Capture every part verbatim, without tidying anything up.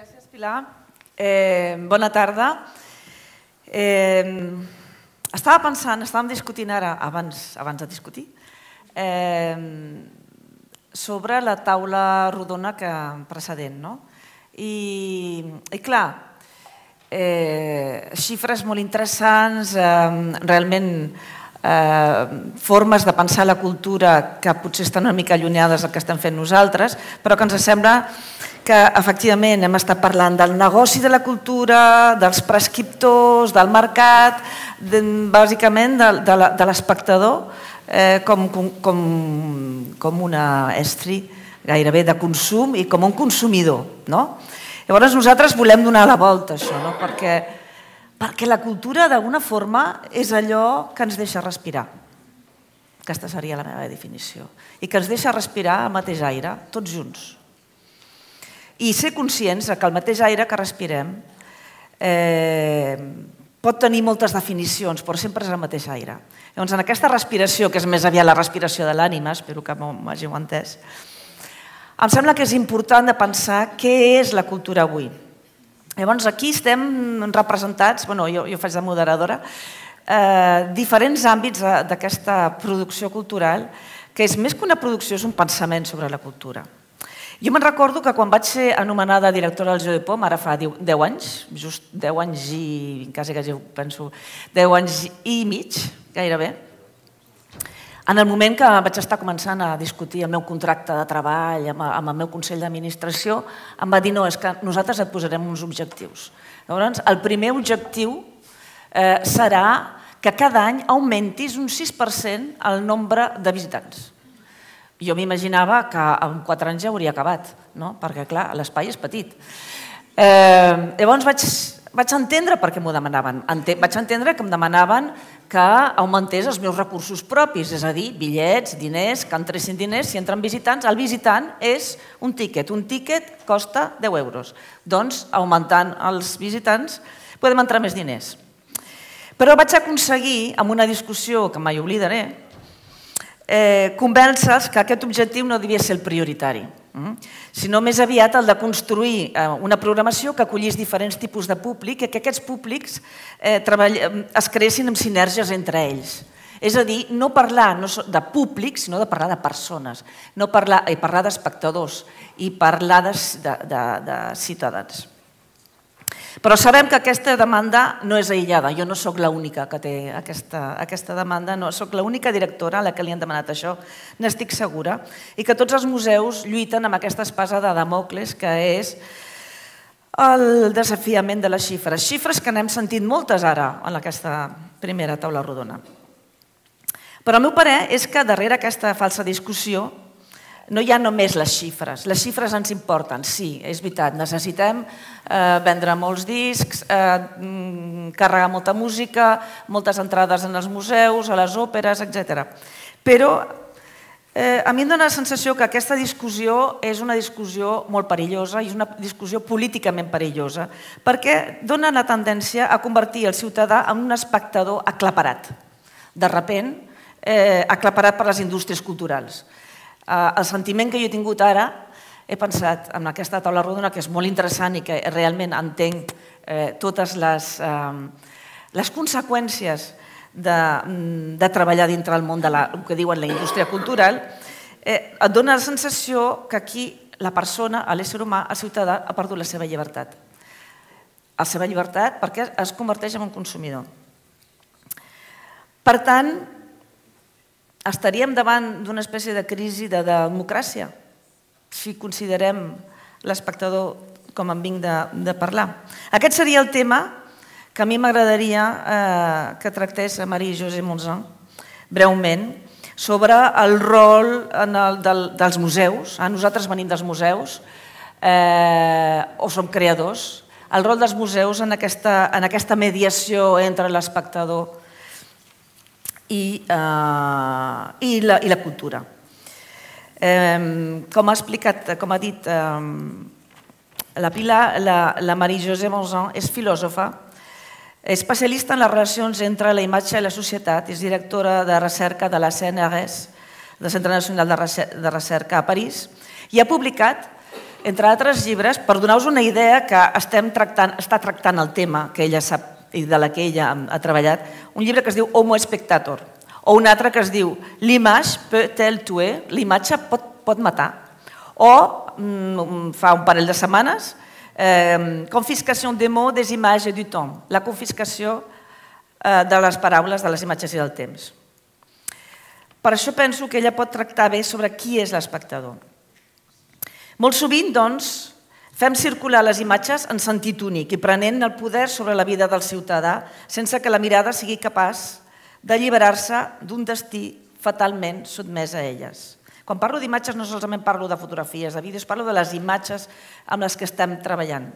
Gràcies, Pilar. Eh, bona tarda. Eh, estava pensant, estàvem discutint ara, abans, abans de discutir, eh, sobre la taula rodona que, precedent, no? I, i clar, eh, xifres molt interessants, eh, realment eh, formes de pensar la cultura que potser estan una mica allunyades del que estem fent nosaltres, però que ens sembla que efectivament hem estat parlant del negoci de la cultura, dels prescriptors, del mercat, de, bàsicament de, de l'espectador eh, com, com, com una estri gairebé de consum i com un consumidor. No? Llavors nosaltres volem donar la volta a això, no? perquè, perquè la cultura d'alguna forma és allò que ens deixa respirar. Aquesta seria la meva definició. I que ens deixa respirar al mateix aire, tots junts. I ser conscients que el mateix aire que respirem eh, pot tenir moltes definicions, però sempre és el mateix aire. Llavors, en aquesta respiració, que és més aviat la respiració de l'ànima, espero que m'hàgiu entès, em sembla que és important de pensar què és la cultura avui. Llavors, aquí estem representats, bueno, jo, jo faig de moderadora, eh, diferents àmbits d'aquesta producció cultural, que és més que una producció, és un pensament sobre la cultura. Jo me'n recordo que quan vaig ser anomenada directora del Jeu de Paume, ara fa deu anys, just deu anys i, quasi quasi penso, deu anys i mig, gairebé, en el moment que vaig estar començant a discutir el meu contracte de treball amb el meu Consell d'Administració, em va dir, no, és que nosaltres et posarem uns objectius. Llavors, el primer objectiu eh, serà que cada any augmentis un sis per cent el nombre de visitants. Jo m'imaginava que en quatre anys ja hauria acabat, no? Perquè, clar, l'espai és petit. Eh, llavors vaig, vaig entendre per què m'ho demanaven. Vaig entendre que em demanaven que augmentés els meus recursos propis, és a dir, bitllets, diners, que entressin diners, si entren visitants. El visitant és un tíquet. Un tíquet costa deu euros. Doncs, augmentant els visitants, podem entrar més diners. Però vaig aconseguir, amb una discussió que mai oblidaré, Eh, convèncer-los que aquest objectiu no devia ser el prioritari, sinó més aviat el de construir una programació que acollís diferents tipus de públic i que aquests públics eh, es creessin amb sinergies entre ells. És a dir, no parlar no de públics, sinó de parlar de persones, no parlar, i parlar d'espectadors i parlar de, de, de, de ciutadans. Però sabem que aquesta demanda no és aïllada. Jo no sóc l'única que té aquesta, aquesta demanda, no sóc l'única directora a la que li han demanat això, n'estic segura, i que tots els museus lluiten amb aquesta espasa de Damocles, que és el desafiament de les xifres. Xifres que n'hem sentit moltes ara en aquesta primera taula rodona. Però el meu parer és que darrere aquesta falsa discussió no hi ha només les xifres. Les xifres ens importen, sí, és veritat. Necessitem vendre molts discs, carregar molta música, moltes entrades en els museus, a les òperes, etcètera. Però a mi em dóna la sensació que aquesta discussió és una discussió molt perillosa i és una discussió políticament perillosa perquè dona la tendència a convertir el ciutadà en un espectador aclaparat. De sobte, aclaparat per les indústries culturals. El sentiment que jo he tingut ara, he pensat en aquesta taula rodona, que és molt interessant i que realment entenc totes les conseqüències de treballar dintre del món del que diuen la indústria cultural, et dona la sensació que aquí la persona, l'ésser humà, el ciutadà, ha perdut la seva llibertat. La seva llibertat perquè es converteix en un consumidor. Per tant, estaríem davant d'una espècie de crisi de democràcia si considerem l'espectador com en vinc de parlar. Aquest seria el tema que a mi m'agradaria que tractés Marie-Josée Monzon breument sobre el rol dels museus. Nosaltres venim dels museus o som creadors. El rol dels museus en aquesta mediació entre l'espectador i la cultura. Com ha explicat, com ha dit la Pilar, la Marie-Josée Monzon és filòsofa, especialista en les relacions entre la imatge i la societat, és directora de recerca de la C N R S, del Centre Nacional de Recerca a París, i ha publicat entre altres llibres, per donar-vos una idea que estem tractant, està tractant el tema que ella sap i de la que ella ha treballat, un llibre que es diu Homo Spectator, o un altre que es diu L'image peut-elle tuer? L'imatge pot, pot matar. O, fa un parell de setmanes, eh, Confiscation des mots, des images et du temps, la confiscació eh, de les paraules, de les imatges i del temps. Per això penso que ella pot tractar bé sobre qui és l'espectador. Molt sovint, doncs, fem circular les imatges en sentit únic i prenent el poder sobre la vida del ciutadà sense que la mirada sigui capaç d'alliberar-se d'un destí fatalment sotmès a elles. Quan parlo d'imatges no solament parlo de fotografies, de vídeos, parlo de les imatges amb les que estem treballant.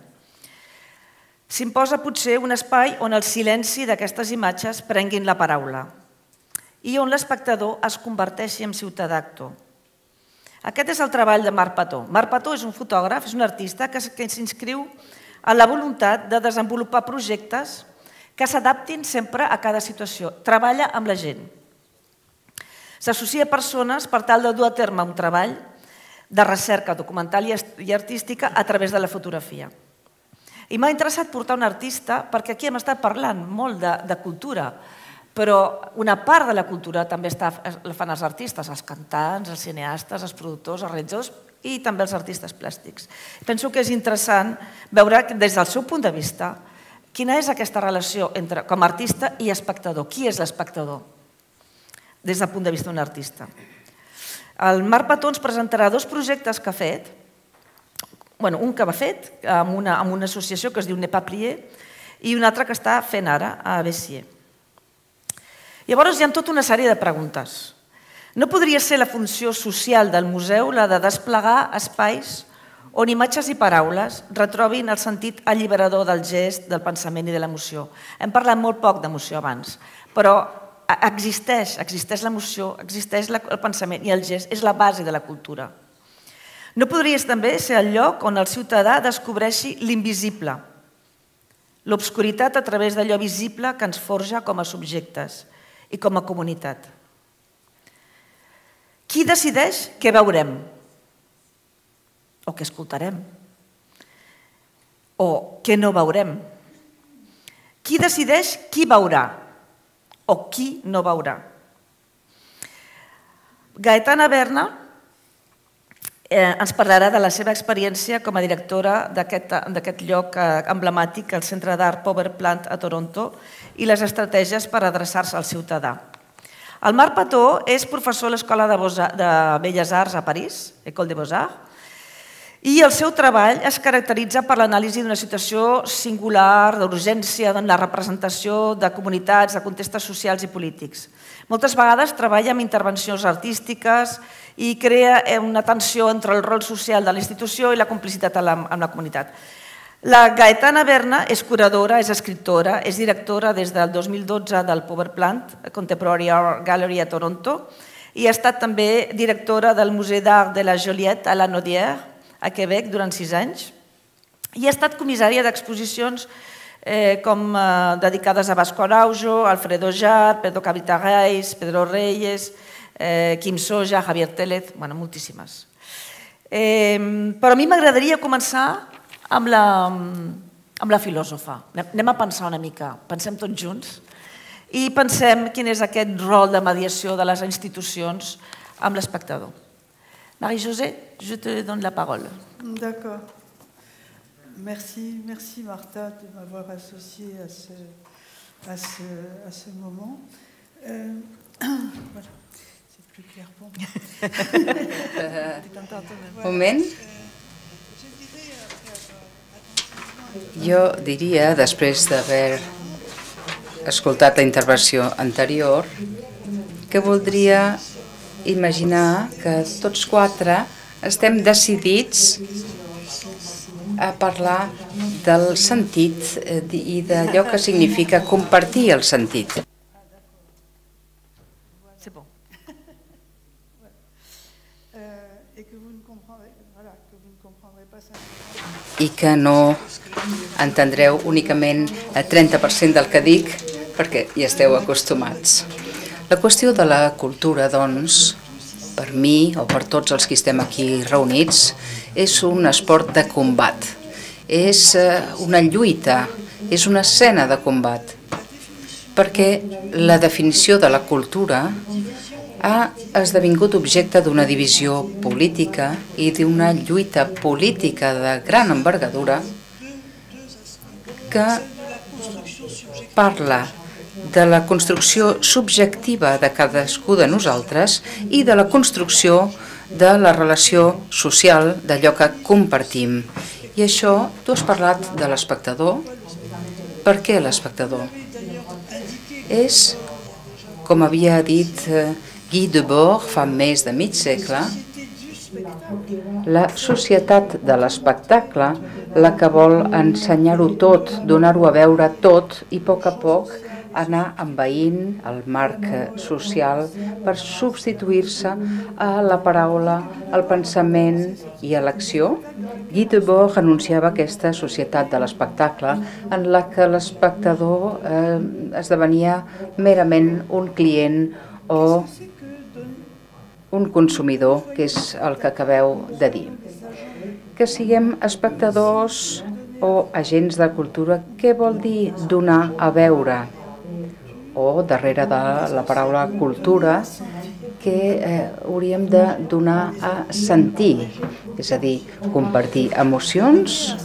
S'imposa potser un espai on el silenci d'aquestes imatges prenguin la paraula i on l'espectador es converteixi en ciutadà actor. Aquest és el treball de Marc Pató. Marc Pató és un fotògraf, és un artista que s'inscriu en la voluntat de desenvolupar projectes que s'adaptin sempre a cada situació. Treballa amb la gent. S'associa a persones per tal de dur a terme un treball de recerca documental i artística a través de la fotografia. I m'ha interessat portar un artista perquè aquí hem estat parlant molt de, de cultura, però una part de la cultura també la fan els artistes, els cantants, els cineastes, els productors, els realitzadors i també els artistes plàstics. Penso que és interessant veure des del seu punt de vista quina és aquesta relació entre com a artista i espectador. Qui és l'espectador des del punt de vista d'un artista? El Marc Pató ens presentarà dos projectes que ha fet, un que va fet amb una associació que es diu Ne Pas Plier i un altre que està fent ara a Bessiers. Llavors hi ha tota una sèrie de preguntes. No podria ser la funció social del museu la de desplegar espais on imatges i paraules retrobin el sentit alliberador del gest, del pensament i de l'emoció. Hem parlat molt poc d'emoció abans, però existeix, existeix l'emoció, existeix el pensament i el gest, és la base de la cultura. No podria també ser el lloc on el ciutadà descobreixi l'invisible, l'obscuritat a través d'allò visible que ens forja com a subjectes i com a comunitat. Qui decideix què veurem? O què escoltarem? O què no veurem? Qui decideix qui veurà? O qui no veurà? Gaetana Berna ens parlarà de la seva experiència com a directora d'aquest lloc emblemàtic, el Centre d'Art Power Plant a Toronto, i les estratègies per adreçar-se al ciutadà. El Marc Pató és professor a l'Escola de Belles Arts a París, École des Beaux-Arts, i el seu treball es caracteritza per l'anàlisi d'una situació singular, d'urgència, en la representació de comunitats, de contextos socials i polítics. Moltes vegades treballa amb intervencions artístiques i crea una tensió entre el rol social de la institució i la complicitat amb la comunitat. La Gaetana Berna és curadora, és escriptora, és directora des del dos mil dotze del Power Plant Contemporary Art Gallery a Toronto i ha estat també directora del Museu d'Art de la Joliette a la Naudière, a Quebec, durant sis anys, i ha estat comissària d'exposicions com dedicades a Vasco Araujo, Alfredo Jar, Pedro Cavitareis, Pedro Reyes, Quim Soja, Javier Tellez, bueno, moltíssimes. Però a mi m'agradaria començar amb la filòsofa. Anem a pensar una mica, pensem tots junts i pensem quin és aquest rol de mediació de les institucions amb l'espectador. Marie-Josée, je te donne la parole. D'accord. Merci, merci Martha de m'avoir associée à ce, à ce, à ce moment. Euh, voilà, c'est plus clair pour moi. Moment. Jo diria, després d'haver escoltat la intervenció anterior, que voldria imaginar que tots quatre estem decidits a parlar del sentit i d'allò que significa compartir el sentit. I que no entendreu únicament el trenta per cent del que dic, perquè hi esteu acostumats. La qüestió de la cultura, doncs, per mi o per tots els que estem aquí reunits, és un esport de combat, és una lluita, és una escena de combat, perquè la definició de la cultura ha esdevingut objecte d'una divisió política i d'una lluita política de gran envergadura que parla de la construcció subjectiva de cadascú de nosaltres i de la construcció de la relació social d'allò que compartim. I això, tu has parlat de l'espectador. Per què l'espectador? És, com havia dit Guy Debord fa més de mig segle, la societat de l'espectacle, la que vol ensenyar-ho tot, donar-ho a veure tot i a poc a poc anar envaint el marc social per substituir-se a la paraula, al pensament i a l'acció. Guy Debord anunciava aquesta societat de l'espectacle en la que l'espectador eh, esdevenia merament un client o un consumidor, que és el que acabeu de dir. Que siguem espectadors o agents de cultura, què vol dir donar a veure? O darrere de la paraula cultura, que eh, hauríem de donar a sentir, és a dir, compartir emocions,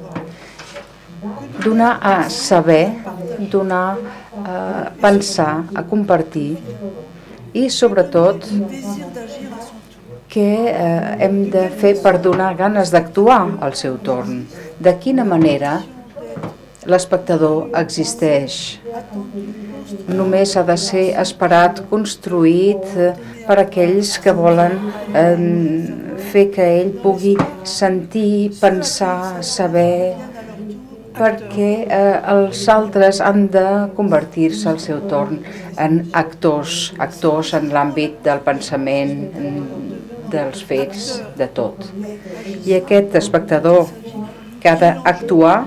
donar a saber, donar a pensar, a compartir i sobretot què eh, hem de fer per donar ganes d'actuar al seu torn. De quina manera l'espectador existeix. Només ha de ser esperat, construït per aquells que volen eh, fer que ell pugui sentir, pensar, saber, perquè eh, els altres han de convertir-se al seu torn en actors, actors en l'àmbit del pensament, dels fets, de tot. I aquest espectador que ha d'actuar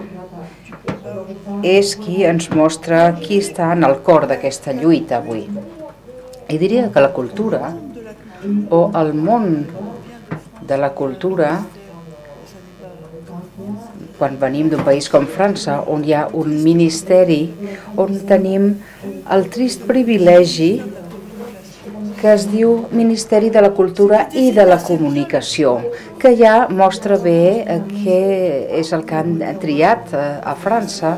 és qui ens mostra qui està en el cor d'aquesta lluita avui. I diria que la cultura, o el món de la cultura, quan venim d'un país com França, on hi ha un ministeri, on tenim el trist privilegi que es diu Ministeri de la Cultura i de la Comunicació, que ja mostra bé què és el que han triat a França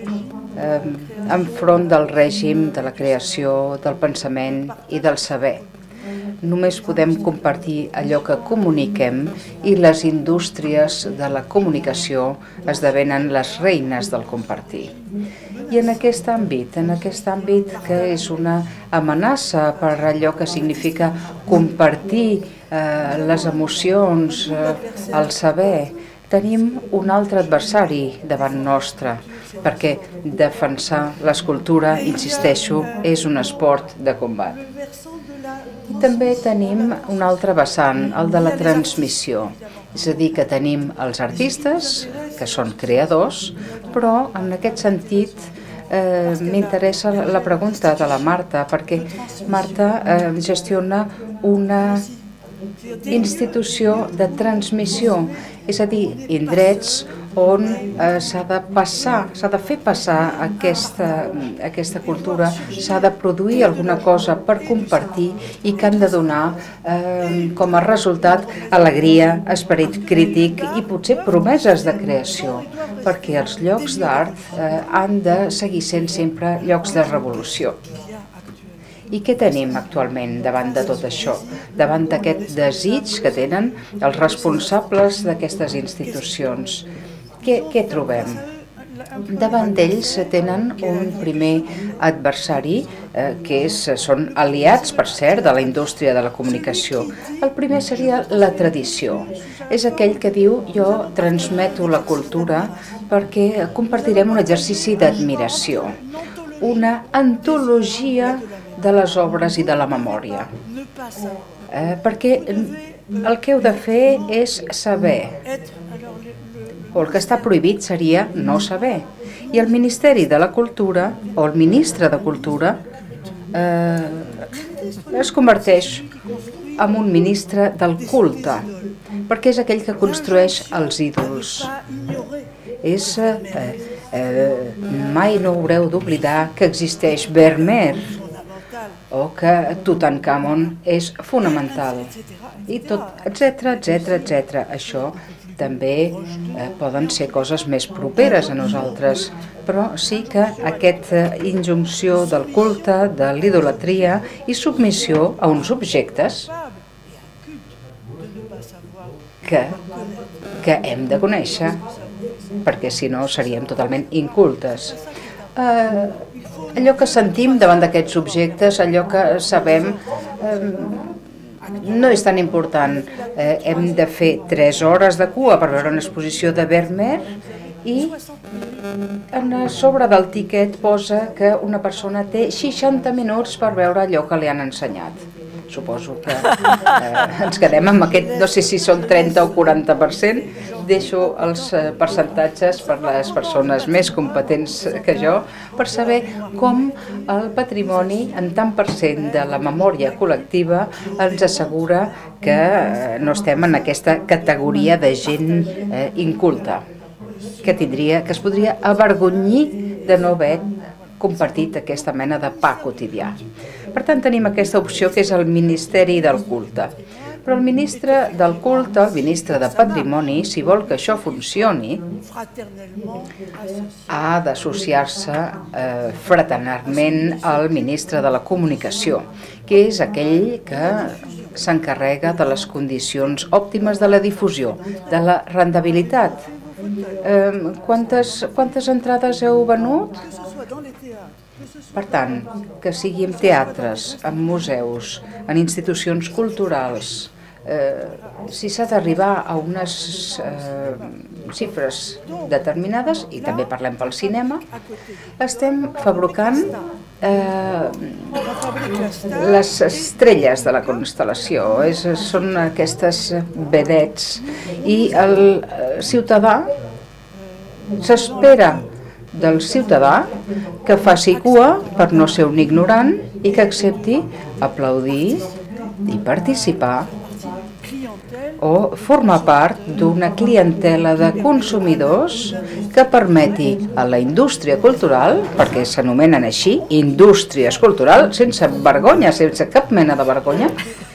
enfront del règim de la creació, del pensament i del saber. Només podem compartir allò que comuniquem i les indústries de la comunicació esdevenen les reines del compartir. I en aquest àmbit, en aquest àmbit que és una amenaça per allò que significa compartir eh, les emocions, eh, el saber, tenim un altre adversari davant nostre, perquè defensar l'escultura, insisteixo, és un esport de combat. I també tenim un altre vessant, el de la transmissió. És a dir, que tenim els artistes, que són creadors, però en aquest sentit eh, m'interessa la pregunta de la Marta, perquè Marta eh, gestiona una institució de transmissió, és a dir, indrets on eh, s'ha de passar, s'ha de fer passar aquesta, aquesta cultura, s'ha de produir alguna cosa per compartir i que han de donar eh, com a resultat alegria, esperit crític i potser promeses de creació, perquè els llocs d'art eh, han de seguir sent sempre llocs de revolució. I què tenim actualment davant de tot això? Davant d'aquest desig que tenen els responsables d'aquestes institucions? Què, què trobem? Davant d'ells tenen un primer adversari, eh, que és, són aliats, per cert, de la indústria de la comunicació. El primer seria la tradició. És aquell que diu, jo transmeto la cultura perquè compartirem un exercici d'admiració, una antologia de les obres i de la memòria. Eh, perquè el que heu de fer és saber. O el que està prohibit seria no saber. I el Ministeri de la Cultura, o el ministre de Cultura, eh, es converteix amb un ministre del culte, perquè és aquell que construeix els ídols. És, eh, eh, mai no haureu d'oblidar que existeix Vermeer, o que Tutankamon és fonamental, i tot, etcètera, etcètera, etcètera. Això també eh, poden ser coses més properes a nosaltres, però sí que aquesta injunció del culte, de l'idolatria i submissió a uns objectes que, que hem de conèixer, perquè si no seríem totalment incultes. Eh, allò que sentim davant d'aquests objectes, allò que sabem, eh, no és tan important. Eh, hem de fer tres hores de cua per veure una exposició de Vermeer i a sobre del tiquet posa que una persona té seixanta minuts per veure allò que li han ensenyat. Suposo que eh, ens quedem amb aquest, no sé si són trenta o quaranta per cent, deixo els percentatges per les persones més competents que jo, per saber com el patrimoni, en tant per cent de la memòria col·lectiva, ens assegura que no estem en aquesta categoria de gent eh, inculta, que tindria, que es podria avergonyir de no haver compartit aquesta mena de pa quotidià. Per tant, tenim aquesta opció que és el Ministeri del Culte. Però el ministre del culte, el ministre de Patrimoni, si vol que això funcioni, ha d'associar-se eh, fraternalment al ministre de la Comunicació, que és aquell que s'encarrega de les condicions òptimes de la difusió, de la rendibilitat. Eh, quantes, quantes entrades heu venut? Per tant, que sigui en teatres, en museus, en institucions culturals, eh, si s'ha d'arribar a unes eh, xifres determinades, i també parlem pel cinema, estem fabricant eh, les estrelles de la constel·lació. És, són aquestes vedets, i el ciutadà s'espera del ciutadà que faci cua per no ser un ignorant i que accepti aplaudir i participar o formar part d'una clientela de consumidors que permeti a la indústria cultural, perquè s'anomenen així, indústries culturals, sense vergonya, sense cap mena de vergonya,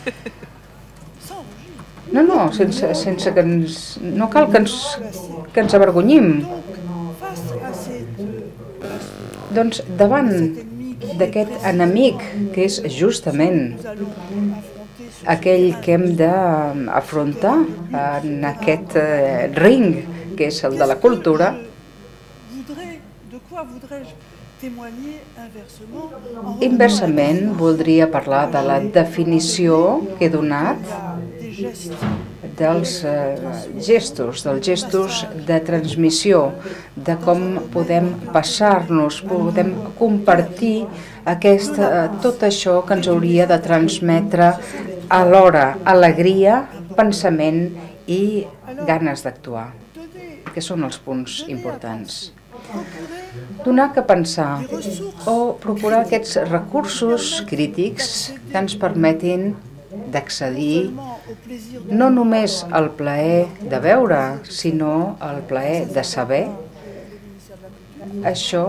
no, no, sense, sense que ens, no cal que ens, que ens avergonyim. Doncs davant d'aquest enemic, que és justament aquell que hem d'afrontar en aquest ring, que és el de la cultura, inversament voldria parlar de la definició que he donat dels eh, gestos, dels gestos de transmissió, de com podem passar-nos, podem compartir aquesta, tot això que ens hauria de transmetre alhora alegria, pensament i ganes d'actuar, que són els punts importants. Donar que pensar o procurar aquests recursos crítics que ens permetin d'accedir no només al plaer de veure, sinó al plaer de saber. Això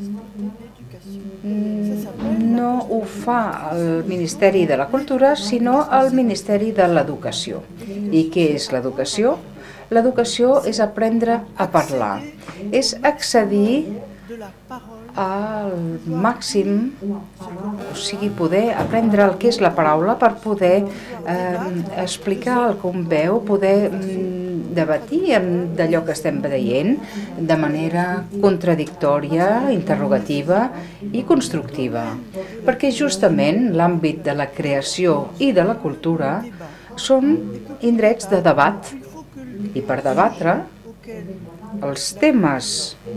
no ho fa el Ministeri de la Cultura, sinó el Ministeri de l'Educació. I què és l'educació? L'educació és aprendre a parlar, és accedir al màxim, o sigui, poder aprendre el que és la paraula per poder eh, explicar el que un veu, poder mm, debatir d'allò que estem veient de manera contradictòria, interrogativa i constructiva. Perquè justament l'àmbit de la creació i de la cultura són indrets de debat. I per debatre, els temes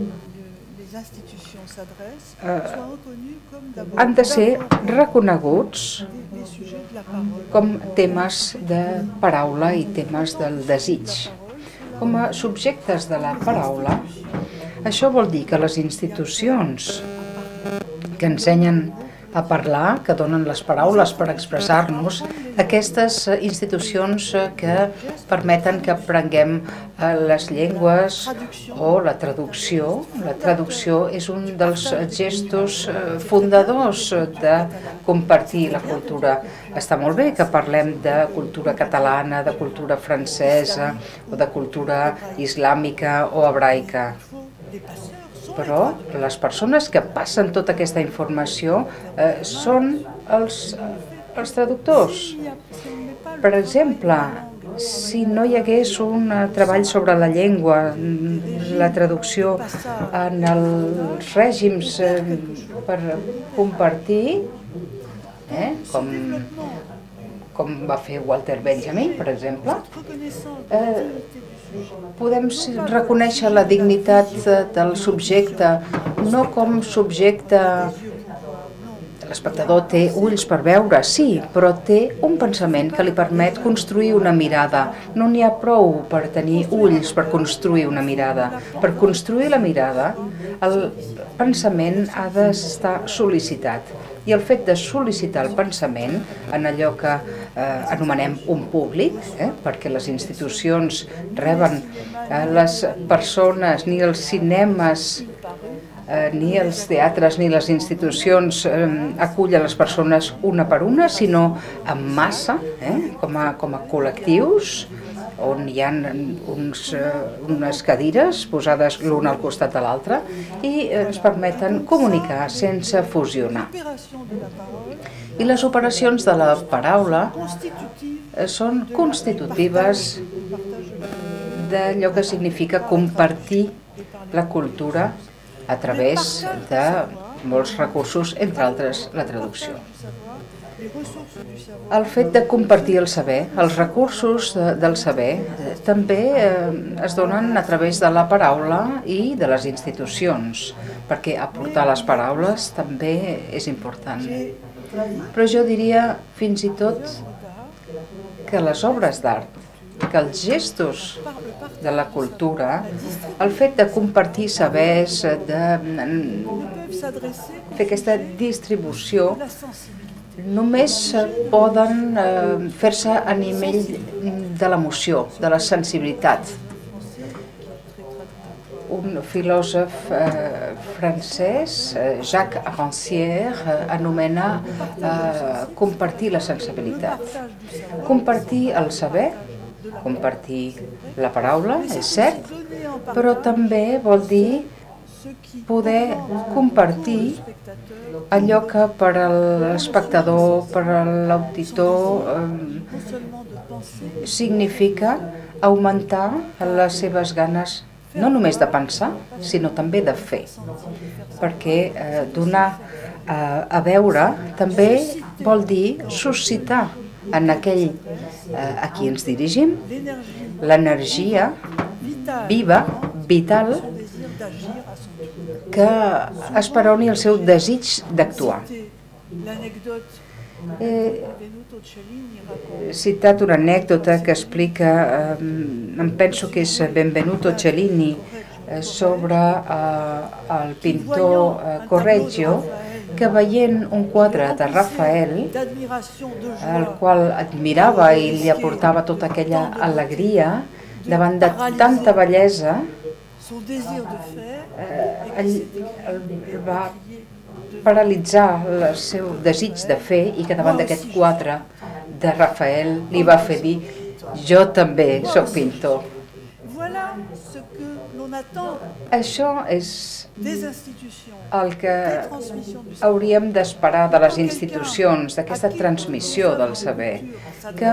eh, han de ser reconeguts com temes de paraula i temes del desig. Com a subjectes de la paraula, això vol dir que les institucions que ensenyen a parlar, que donen les paraules per expressar-nos, aquestes institucions que permeten que aprenguem les llengües o la traducció. La traducció és un dels gestos fundadors de compartir la cultura. Està molt bé que parlem de cultura catalana, de cultura francesa o de cultura islàmica o hebraica. Però les persones que passen tota aquesta informació eh, són els, els traductors. Per exemple, si no hi hagués un treball sobre la llengua, la traducció en els règims eh, per compartir, eh, com, com va fer Walter Benjamin, per exemple, eh, podem reconèixer la dignitat del subjecte, no com subjecte. L'espectador té ulls per veure, sí, però té un pensament que li permet construir una mirada. No n'hi ha prou per tenir ulls per construir una mirada. Per construir la mirada, el pensament ha d'estar sol·licitat. I el fet de sol·licitar el pensament en allò que eh, anomenem un públic, eh, perquè les institucions reben eh, les persones, ni els cinemes, eh, ni els teatres, ni les institucions eh, acullen les persones una per una, sinó en massa, eh, com a, com a col·lectius, on hi ha uns, unes cadires posades l'un al costat de l'altre i ens permeten comunicar sense fusionar. I les operacions de la paraula són constitutives d'allò que significa compartir la cultura a través de molts recursos, entre altres la traducció. El fet de compartir el saber, els recursos de, del saber, eh, també eh, es donen a través de la paraula i de les institucions, perquè aportar les paraules també és important. Però jo diria fins i tot que les obres d'art, que els gestos de la cultura, el fet de compartir sabers, de fer aquesta distribució, només poden fer-se a nivell de l'emoció, de la sensibilitat. Un filòsof eh, francès, Jacques Rancière, eh, anomena eh, compartir la sensibilitat. Compartir el saber, compartir la paraula, és cert, però també vol dir poder compartir allò que per a l'espectador, per a l'auditor, eh, significa augmentar les seves ganes no només de pensar, sinó també de fer. Perquè eh, donar eh, a veure també vol dir suscitar en aquell eh, a qui ens dirigim l'energia viva, vital, que esperoni el seu desig d'actuar. He citat una anècdota que explica, eh, em penso que és Benvenuto Cellini, eh, sobre eh, el pintor eh, Correggio, que veient un quadre de Rafael, el qual admirava i li aportava tota aquella alegria, davant de tanta bellesa, eh, ell, ell va paralitzar el seu desig de fer i que davant d'aquest quadre de Rafael li va fer dir jo també soc pintor. Això és el que hauríem d'esperar de les institucions, d'aquesta transmissió del saber, que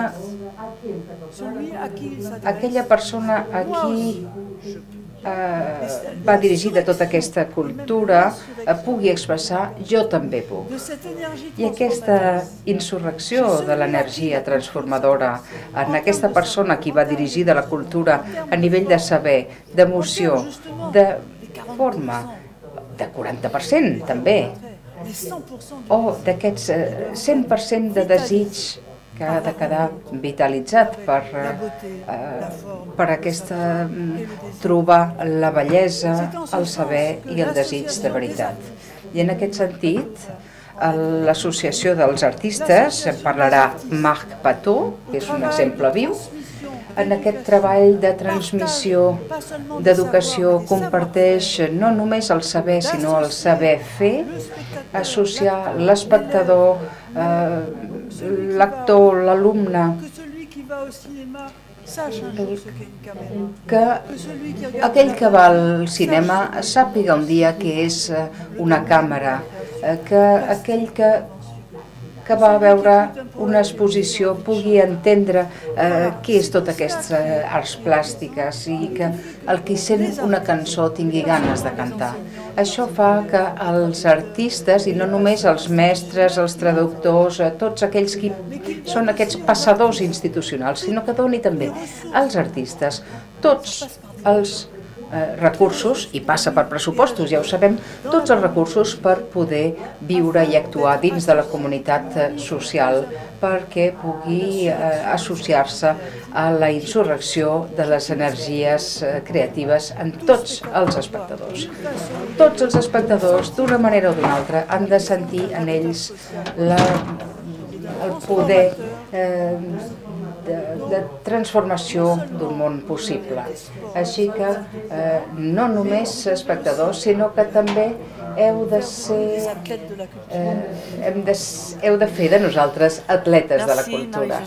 aquella persona a qui eh, va dirigida tota aquesta cultura eh, pugui expressar jo també puc. I aquesta insurrecció de l'energia transformadora en aquesta persona a qui va dirigida la cultura a nivell de saber, d'emoció, de forma, de quaranta per cent també, o d'aquests cent per cent de desig que ha de quedar vitalitzat per, eh, per aquesta, trobar la bellesa, el saber i el desig de veritat. I en aquest sentit, a l'Associació dels Artistes, en parlarà Marc Pató, que és un exemple viu. En aquest treball de transmissió, d'educació, comparteix no només el saber, sinó el saber fer, associar l'espectador, eh, l'actor, l'alumne, que aquell que va al cinema sàpiga un dia què és una càmera, que aquell que que va a veure una exposició pugui entendre eh, què és tot aquestes eh, arts plàstiques i que el qui sent una cançó tingui ganes de cantar. Això fa que els artistes, i no només els mestres, els traductors, eh, tots aquells que són aquests passadors institucionals, sinó que doni també als artistes tots els Eh, recursos, i passa per pressupostos, ja ho sabem, tots els recursos per poder viure i actuar dins de la comunitat eh, social perquè pugui eh, associar-se a la insurrecció de les energies eh, creatives en tots els espectadors. Tots els espectadors, d'una manera o d'una altra, han de sentir en ells la, el poder eh, De, de transformació d'un món possible. Així que eh, no només espectadors, sinó que també heu de ser, eh, hem de, heu de fer de nosaltres atletes de la cultura.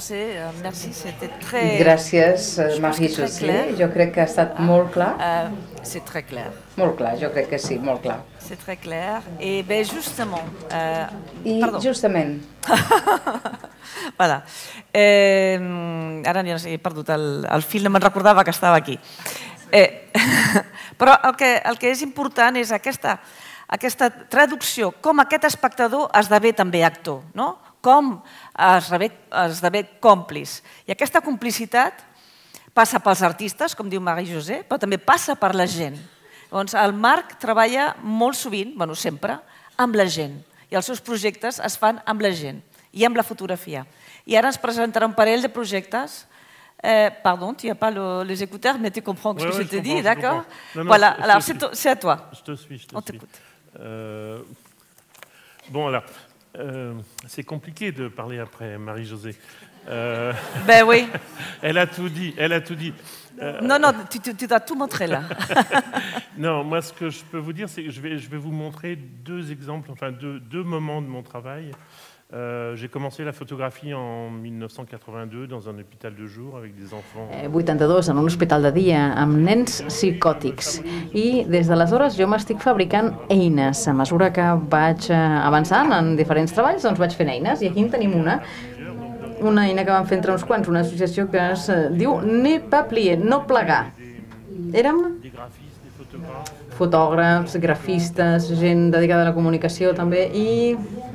Gràcies, Marie-José. Jo crec que ha estat molt clar. C'est très clair. Molt clar, jo crec que sí, molt clar. C'est très clair. Et ben justement... Euh, I pardon. justament... voilà. Eh, ara ja no sé, he perdut el, el fil, no me'n recordava que estava aquí. Eh, però el que, el que és important és aquesta, aquesta traducció, com aquest espectador esdevé també actor, no? Com esdevé, esdevé còmplice. I aquesta complicitat passa pels artistes, com diu Marie-José, però també passa per la gent. Llavors, el Marc treballa molt sovint, bueno, sempre, amb la gent. I els seus projectes es fan amb la gent i amb la fotografia. I ara ens presentarà un parell de projectes. Euh, pardon, tu n'as pas le, les écouteurs, mais tu comprends ce ouais, que ouais, je te je dis, d'accord? Voilà, alors c'est à toi. Je te suis, je te On t'écoute. Euh, bon, alors, euh, c'est compliqué de parler après Marie-José. Euh, ben oui. Elle a tout dit, elle a tout dit. Euh, non, non, tu, tu, tu dois tout montrer là. Non, moi ce que je peux vous dire, c'est que je vais, je vais vous montrer deux exemples, enfin deux, deux moments de mon travail. Euh, j'ai commencé la photographie en mille neuf cent quatre-vingt-deux dans un hôpital de jour avec des enfants. vuitanta-dos, en un hospital de dia amb nens psicòtics. I des d'aleshores jo m'estic fabricant eines. A mesura que vaig avançant en diferents treballs, doncs vaig fent eines. I aquí en tenim una, una eina que vam fer entre uns quants, una associació que es diu Ne pas plier, no plegar. Érem fotògrafs, grafistes, gent dedicada a la comunicació també, i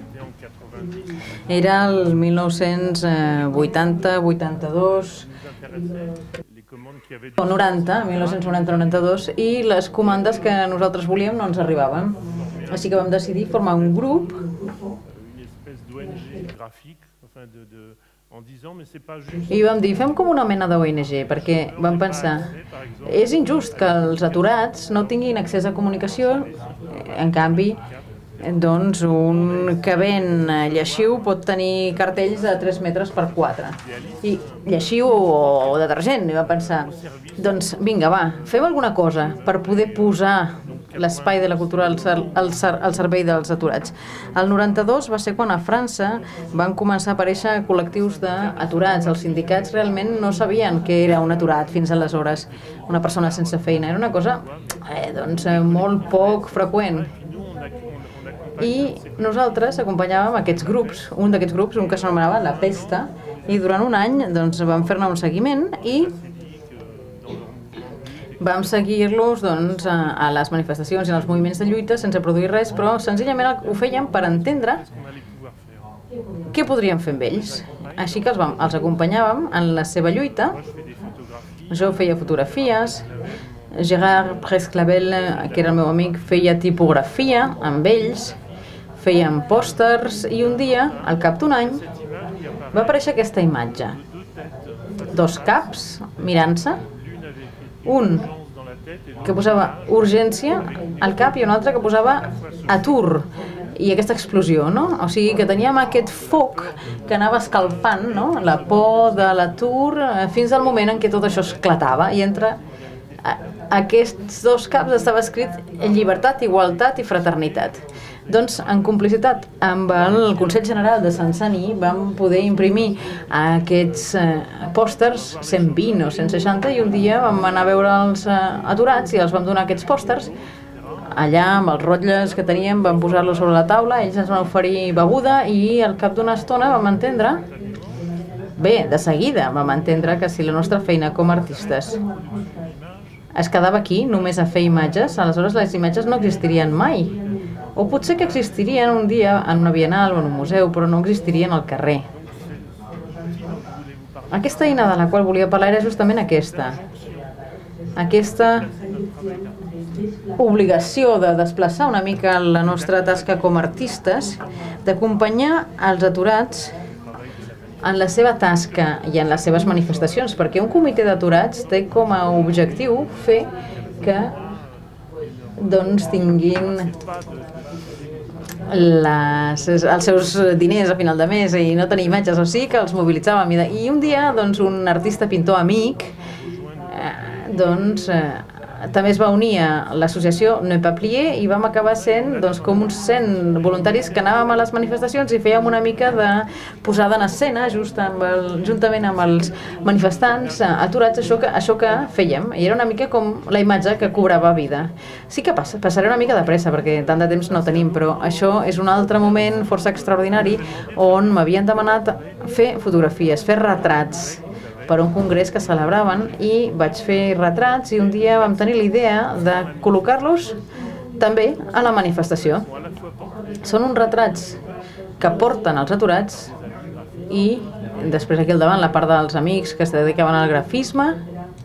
era el mil nou-cents vuitanta, vuitanta-dos, o noranta, mil nou-cents noranta noranta-dos, i les comandes que nosaltres volíem no ens arribaven. Així que vam decidir formar un grup i vam dir, fem com una mena d'O N G, perquè vam pensar, és injust que els aturats no tinguin accés a comunicació, en canvi, doncs un que ven lleixiu pot tenir cartells de tres metres per quatre. I lleixiu o detergent, i va pensar, doncs vinga, va, fem alguna cosa per poder posar l'espai de la cultura al, al, al servei dels aturats. El noranta-dos va ser quan a França van començar a aparèixer col·lectius d'aturats. Els sindicats realment no sabien què era un aturat fins aleshores, una persona sense feina. Era una cosa eh, doncs, molt poc freqüent. I nosaltres acompanyàvem aquests grups, un d'aquests grups, un que s'anomenava La Pesta, i durant un any doncs, vam fer-ne un seguiment i vam seguir-los doncs, a les manifestacions i als moviments de lluita sense produir res, però senzillament ho fèiem per entendre què podríem fer amb ells. Així que els, vam, els acompanyàvem en la seva lluita. Jo feia fotografies, Gérard Presclavel, que era el meu amic, feia tipografia amb ells, fèiem pòsters, i un dia, al cap d'un any, va aparèixer aquesta imatge. Dos caps mirant-se, un que posava urgència al cap i un altre que posava atur i aquesta explosió, no? O sigui que teníem aquest foc que anava escalfant, no? La por de l'atur fins al moment en què tot això esclatava i entre aquests dos caps estava escrit llibertat, igualtat i fraternitat. Doncs, en complicitat amb el Consell General de Sant Sani vam poder imprimir aquests eh, pòsters, cent vint o cent seixanta, i un dia vam anar a veure els eh, aturats i els vam donar aquests pòsters. Allà, amb els rotlles que teníem, vam posar-los sobre la taula, ells ens van oferir beguda i al cap d'una estona vam entendre, bé, de seguida vam entendre que si la nostra feina com a artistes es quedava aquí, només a fer imatges, aleshores les imatges no existirien mai. O potser que existirien un dia en una bienal o en un museu, però no existirien al carrer. Aquesta eina de la qual volia parlar era justament aquesta. Aquesta obligació de desplaçar una mica la nostra tasca com a artistes, d'acompanyar els aturats en la seva tasca i en les seves manifestacions, perquè un comitè d'aturats té com a objectiu fer que doncs tinguin les, els seus diners a final de mes i no tenir imatges, o sigui que els mobilitzàvem. I un dia doncs, un artista pintor amic eh, doncs, eh, també es va unir a l'associació Ne Pas Plier i vam acabar sent doncs, com uns cent voluntaris que anàvem a les manifestacions i fèiem una mica de posada en escena just amb el, juntament amb els manifestants aturats, això que, això que fèiem, i era una mica com la imatge que cobrava vida. Sí que passa, passaré una mica de pressa perquè tant de temps no tenim, però això és un altre moment força extraordinari on m'havien demanat fer fotografies, fer retrats per un congrés que celebraven i vaig fer retrats i un dia vam tenir la idea de col·locar-los també a la manifestació. Són uns retrats que porten els aturats i després aquí al davant la part dels amics que es dedicaven al grafisme,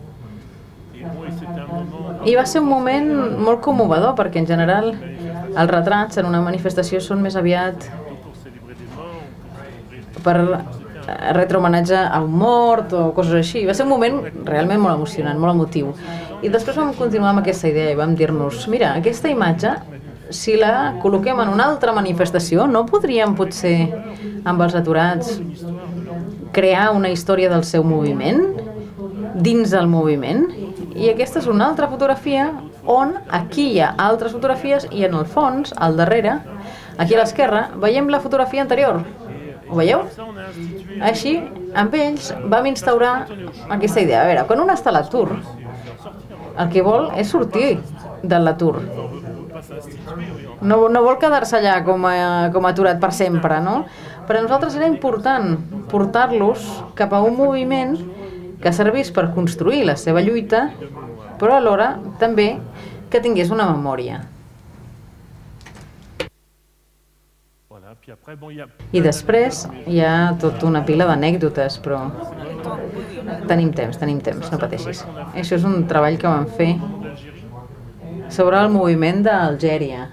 i va ser un moment molt commovedor perquè en general els retrats en una manifestació són més aviat per retre homenatge a un mort o coses així. Va ser un moment realment molt emocionant, molt emotiu. I després vam continuar amb aquesta idea i vam dir-nos, mira, aquesta imatge, si la col·loquem en una altra manifestació, no podríem potser, amb els aturats, crear una història del seu moviment, dins del moviment? I aquesta és una altra fotografia on aquí hi ha altres fotografies i en el fons, al darrere, aquí a l'esquerra, veiem la fotografia anterior. Ho veieu? Així, amb ells vam instaurar aquesta idea. A veure, quan un està a l'atur, el que vol és sortir de l'atur. No, no vol quedar-se allà com a, com a aturat per sempre, no? Per a nosaltres era important portar-los cap a un moviment que servís per construir la seva lluita, però alhora també que tingués una memòria. I després hi ha tota una pila d'anècdotes, però tenim temps, tenim temps, no pateixis. Això és un treball que vam fer sobre el moviment d'Algèria.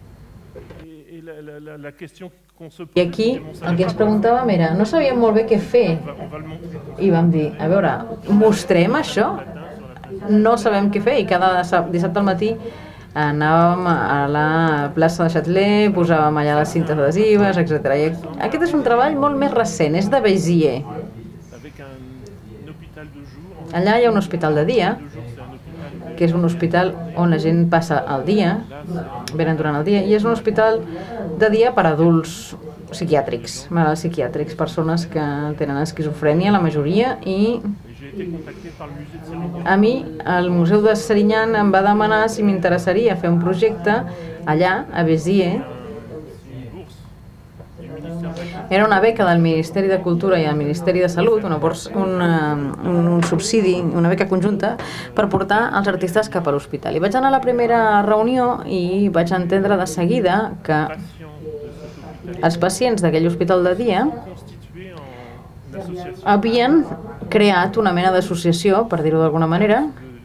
I aquí el que ens preguntàvem era, no sabíem molt bé què fer, i vam dir, a veure, mostrem això? No sabem què fer, i cada dissabte al matí anàvem a la plaça de Châtelet, posàvem allà les cintes adhesives, etcètera. I aquest és un treball molt més recent, és de Béziers. Allà hi ha un hospital de dia, que és un hospital on la gent passa el dia, venen durant el dia, i és un hospital de dia per a adults psiquiàtrics, malalts psiquiàtrics, persones que tenen esquizofrènia, la majoria, i a mi el Museu de Serignan em va demanar si m'interessaria fer un projecte allà, a Béziers. Era una beca del Ministeri de Cultura i del Ministeri de Salut, una, una, un, un subsidi, una beca conjunta, per portar els artistes cap a l'hospital. I vaig anar a la primera reunió i vaig entendre de seguida que els pacients d'aquell hospital de dia havien creat una mena d'associació, per dir-ho d'alguna manera,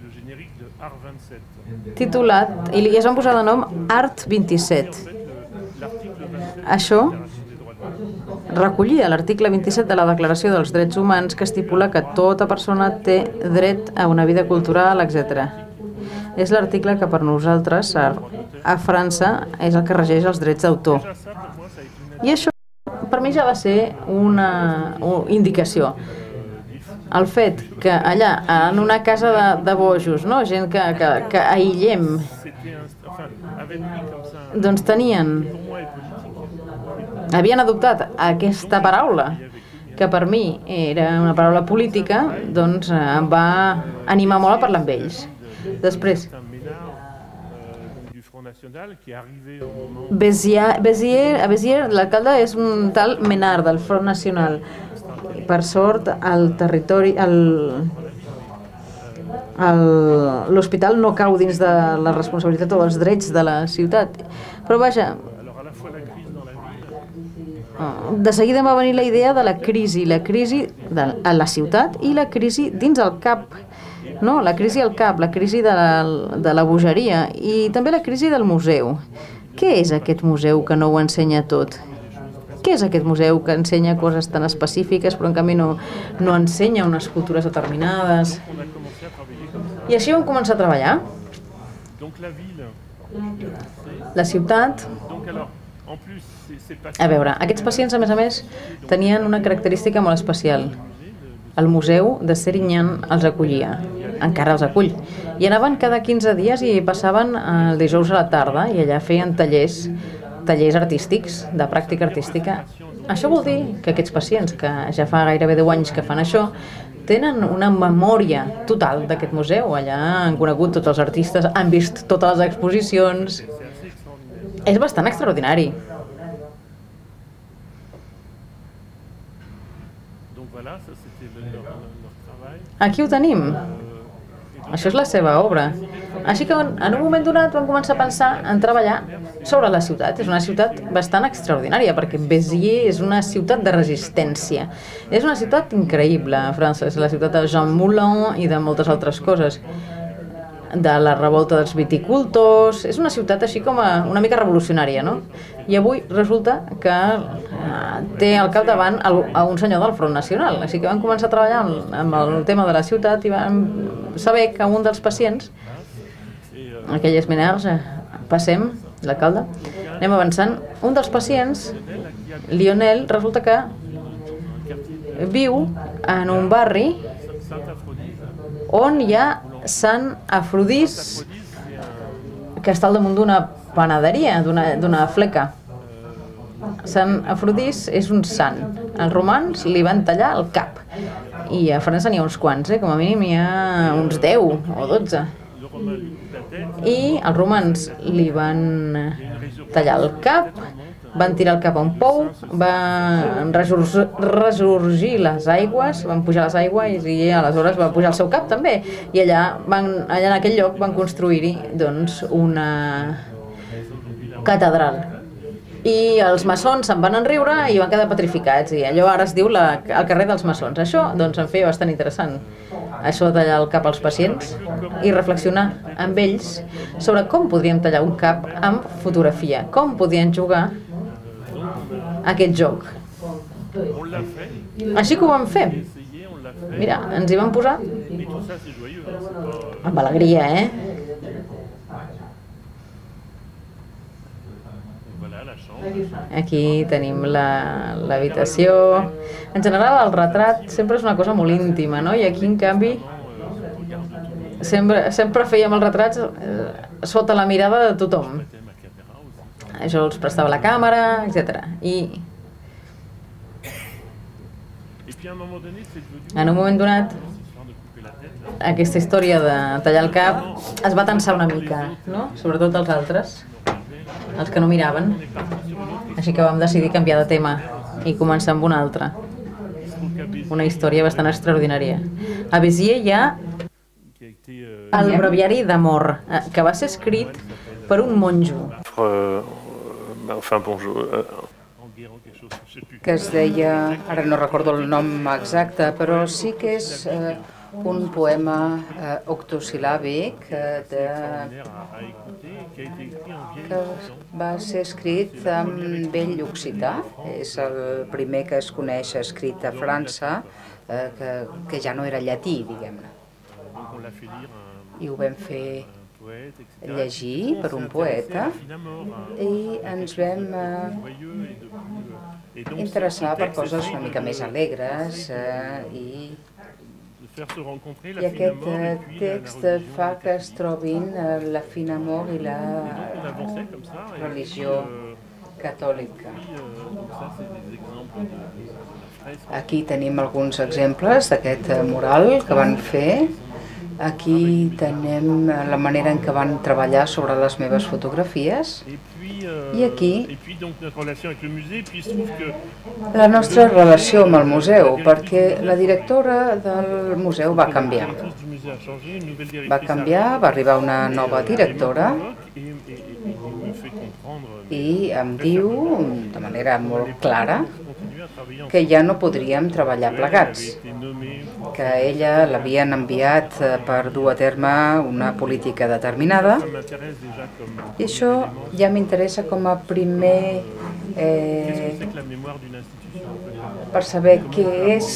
titulat, i es van posar de nom Art vint-i-set. Això recollia l'article vint-i-set de la Declaració dels Drets Humans, que estipula que tota persona té dret a una vida cultural, etcètera. és l'article que per nosaltres a, a França és el que regeix els drets d'autor. I això per mi ja va ser una, una indicació. El fet que allà, en una casa de, de bojos, no? Gent que, que, que aïllem, doncs tenien, havien adoptat aquesta paraula, que per mi era una paraula política, doncs em va animar molt a parlar amb ells. Després, Béziers, Béziers, a Béziers l'alcalde és un tal Menard del Front Nacional. Per sort, el territori, l'hospital no cau dins de la responsabilitat o dels drets de la ciutat. Però vaja, de seguida em va venir la idea de la crisi, la crisi de, a la ciutat i la crisi dins el cap. No, la crisi al cap, la crisi de la, de la bogeria i també la crisi del museu. Què és aquest museu que no ho ensenya tot? Què és aquest museu que ensenya coses tan específiques però en canvi no, no ensenya unes cultures determinades? I així vam començar a treballar. La ciutat... A veure, aquests pacients, a més a més, tenien una característica molt especial. El museu de Sérignan els acollia, encara els acull. I anaven cada quinze dies i passaven el dijous a la tarda i allà feien tallers tallers artístics, de pràctica artística. Això vol dir que aquests pacients, que ja fa gairebé deu anys que fan això, tenen una memòria total d'aquest museu. Allà han conegut tots els artistes, han vist totes les exposicions. És bastant extraordinari. Aquí ho tenim. Això és la seva obra. Així que en un moment donat vam començar a pensar en treballar sobre la ciutat. És una ciutat bastant extraordinària perquè Béziers és una ciutat de resistència. És una ciutat increïble a França. És la ciutat de Jean Moulin i de moltes altres coses. De la revolta dels viticultors. És una ciutat així com a una mica revolucionària, no? I avui resulta que té al capdavant a un senyor del Front Nacional. Així que vam començar a treballar amb el tema de la ciutat i vam saber que un dels pacients, aquelles Menards, passem, l'alcalde, anem avançant, un dels pacients, Lionel, resulta que viu en un barri on hi ha Sant Afrodís, que està al damunt d'una panaderia, d'una fleca. Sant Afrodís és un sant. Els romans li van tallar el cap. I a França n'hi ha uns quants, eh? Com a mínim hi ha uns deu o dotze. I els romans li van tallar el cap, van tirar el cap a un pou, van ressorgir les aigües, van pujar les aigües i aleshores va pujar el seu cap també. I allà, van, allà en aquell lloc van construir-hi doncs, una catedral. I els maçons se'n van enriure i van quedar petrificats. I allò ara es diu la, el carrer dels maçons. Això doncs, em feia bastant interessant. Això de tallar el cap als pacients i reflexionar amb ells sobre com podríem tallar un cap amb fotografia, com podien jugar aquest joc. Així que ho vam fer. Mira, ens hi vam posar amb alegria, eh? Aquí tenim l'habitació. En general, el retrat sempre és una cosa molt íntima, no? I aquí, en canvi, sempre, sempre fèiem els retrats eh, sota la mirada de tothom. Això els prestava la càmera, etcètera. I en un moment donat, aquesta història de tallar el cap es va tensar una mica, no? Sobretot els altres, els que no miraven. Així que vam decidir canviar de tema i començar amb una altra. Una història bastant extraordinària. A Béziers hi ha el breviari d'amor, que va ser escrit per un monjo. Que es deia, ara no recordo el nom exacte, però sí que és eh, un poema eh, octosil·làbic eh, de... que va ser escrit en vell occità. És el primer que es coneix escrit a França, eh, que, que ja no era llatí, diguem-ne. I ho vam fer llegir per un poeta i ens vam interessar per coses una mica més alegres i I aquest text fa que es trobin la fina amor i la religió catòlica. Aquí tenim alguns exemples d'aquest mural que van fer. Aquí tenim la manera en què van treballar sobre les meves fotografies. I aquí la nostra relació amb el museu, perquè la directora del museu va canviar. Va canviar, va arribar una nova directora i em diu, de manera molt clara, que ja no podríem treballar plegats, que ella l'havien enviat per dur a terme una política determinada i això ja m'interessa com a primer eh, per saber què és,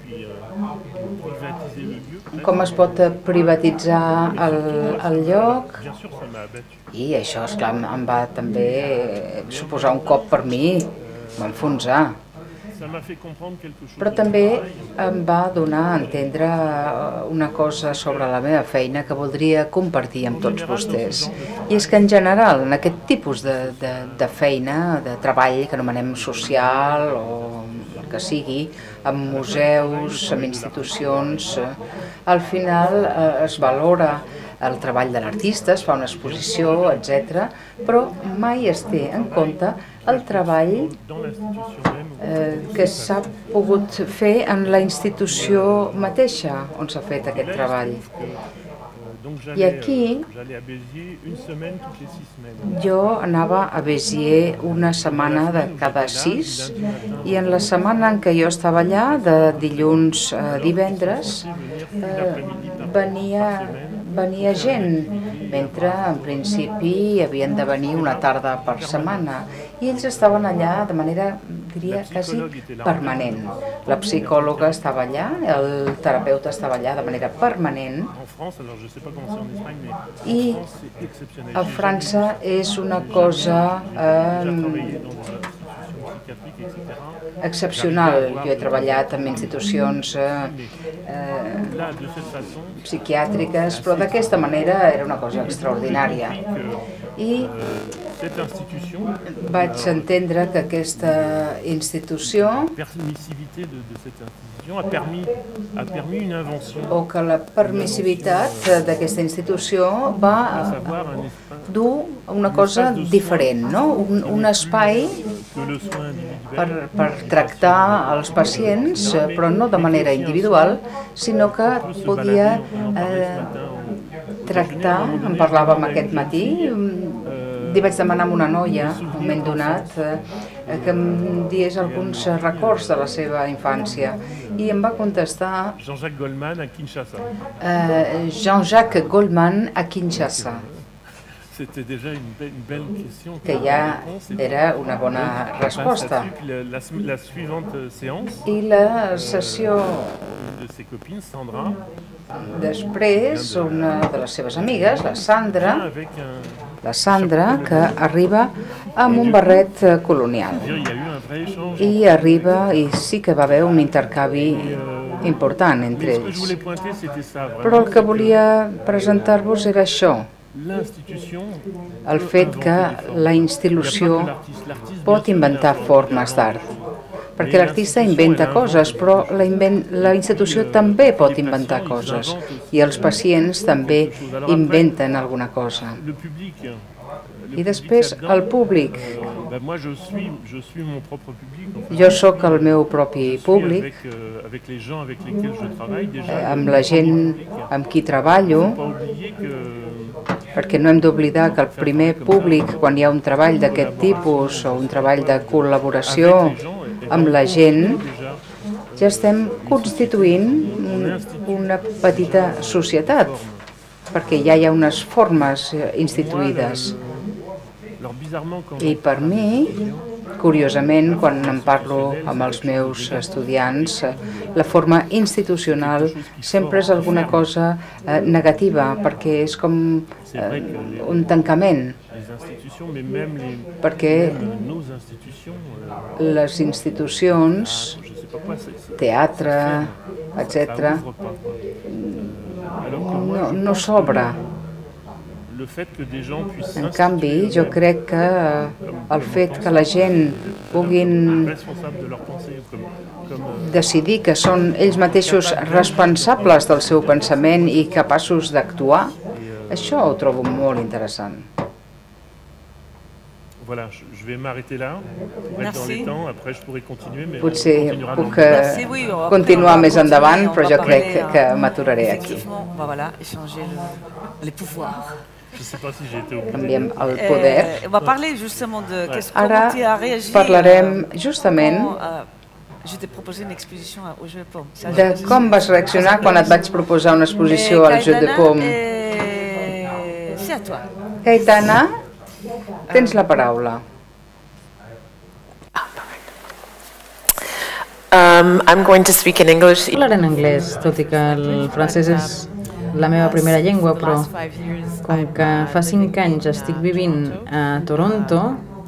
com es pot privatitzar el, el lloc i això, esclar, em va també suposar un cop per mi, m'enfonsar. Però també em va donar a entendre una cosa sobre la meva feina que voldria compartir amb tots vostès. I és que en general, en aquest tipus de, de, de feina, de treball que anomenem social o el que sigui, amb museus, amb institucions, al final eh, es valora el treball de l'artista, es fa una exposició, etcètera, però mai es té en compte el treball eh, que s'ha pogut fer en la institució mateixa on s'ha fet aquest treball. I aquí jo anava a Béziers una setmana de cada sis i en la setmana en què jo estava allà, de dilluns a divendres, eh, venia, venia gent, mentre en principi havien de venir una tarda per setmana i ells estaven allà de manera, diria, quasi permanent. La psicòloga estava allà, el terapeuta estava allà de manera permanent i a França és una cosa eh, excepcional. Jo he treballat en institucions eh, eh, psiquiàtriques, però d'aquesta manera era una cosa extraordinària. I vaig entendre que aquesta institució o que la permissivitat d'aquesta institució va dur una cosa diferent, no? un, un espai per, per tractar els pacients, però no de manera individual, sinó que podia eh, tractar, en parlàvem aquest matí, li vaig demanar a una noia, un moment donat, que em diés alguns records de la seva infància i em va contestar Jean-Jacques Goldman a Kinshasa. Eh, Jean-Jacques Goldman a Kinshasa. C'était déjà une belle, une belle question. Que ja era una bona resposta. La, la, la suivante séance. I la sessió de ses copines, Sandra. Després, una de les seves amigues, la Sandra, la Sandra, que arriba amb un barret colonial. I arriba, i sí que va haver un intercanvi important entre ells. Però el que volia presentar-vos era això, el fet que la institució pot inventar formes d'art. Perquè l'artista inventa coses, però la, invent, la institució també pot inventar coses i els pacients també inventen alguna cosa. I després el públic. Jo sóc el meu propi públic, amb la gent amb qui treballo, perquè no hem d'oblidar que el primer públic, quan hi ha un treball d'aquest tipus o un treball de col·laboració amb la gent, ja estem constituint una petita societat, perquè ja hi ha unes formes instituïdes. I per mi, curiosament, quan en parlo amb els meus estudiants, la forma institucional sempre és alguna cosa negativa, perquè és com un tancament, perquè les institucions, teatre, etcètera, no, no s'obre. En canvi, jo crec que el fet que la gent puguin decidir que són ells mateixos responsables del seu pensament i capaços d'actuar, això ho trobo molt interessant. Potser puc continuar més endavant, però jo crec que m'aturaré aquí. Canviem el poder. Ara parlarem justament de com vas reaccionar quan et vaig proposar una exposició al Jeu de Paume. Caetana, tens la paraula. Um, I'm going to speak in English. Parlaré en anglès, tot i que el francès és la meva primera llengua, però com que fa cinc anys estic vivint a Toronto,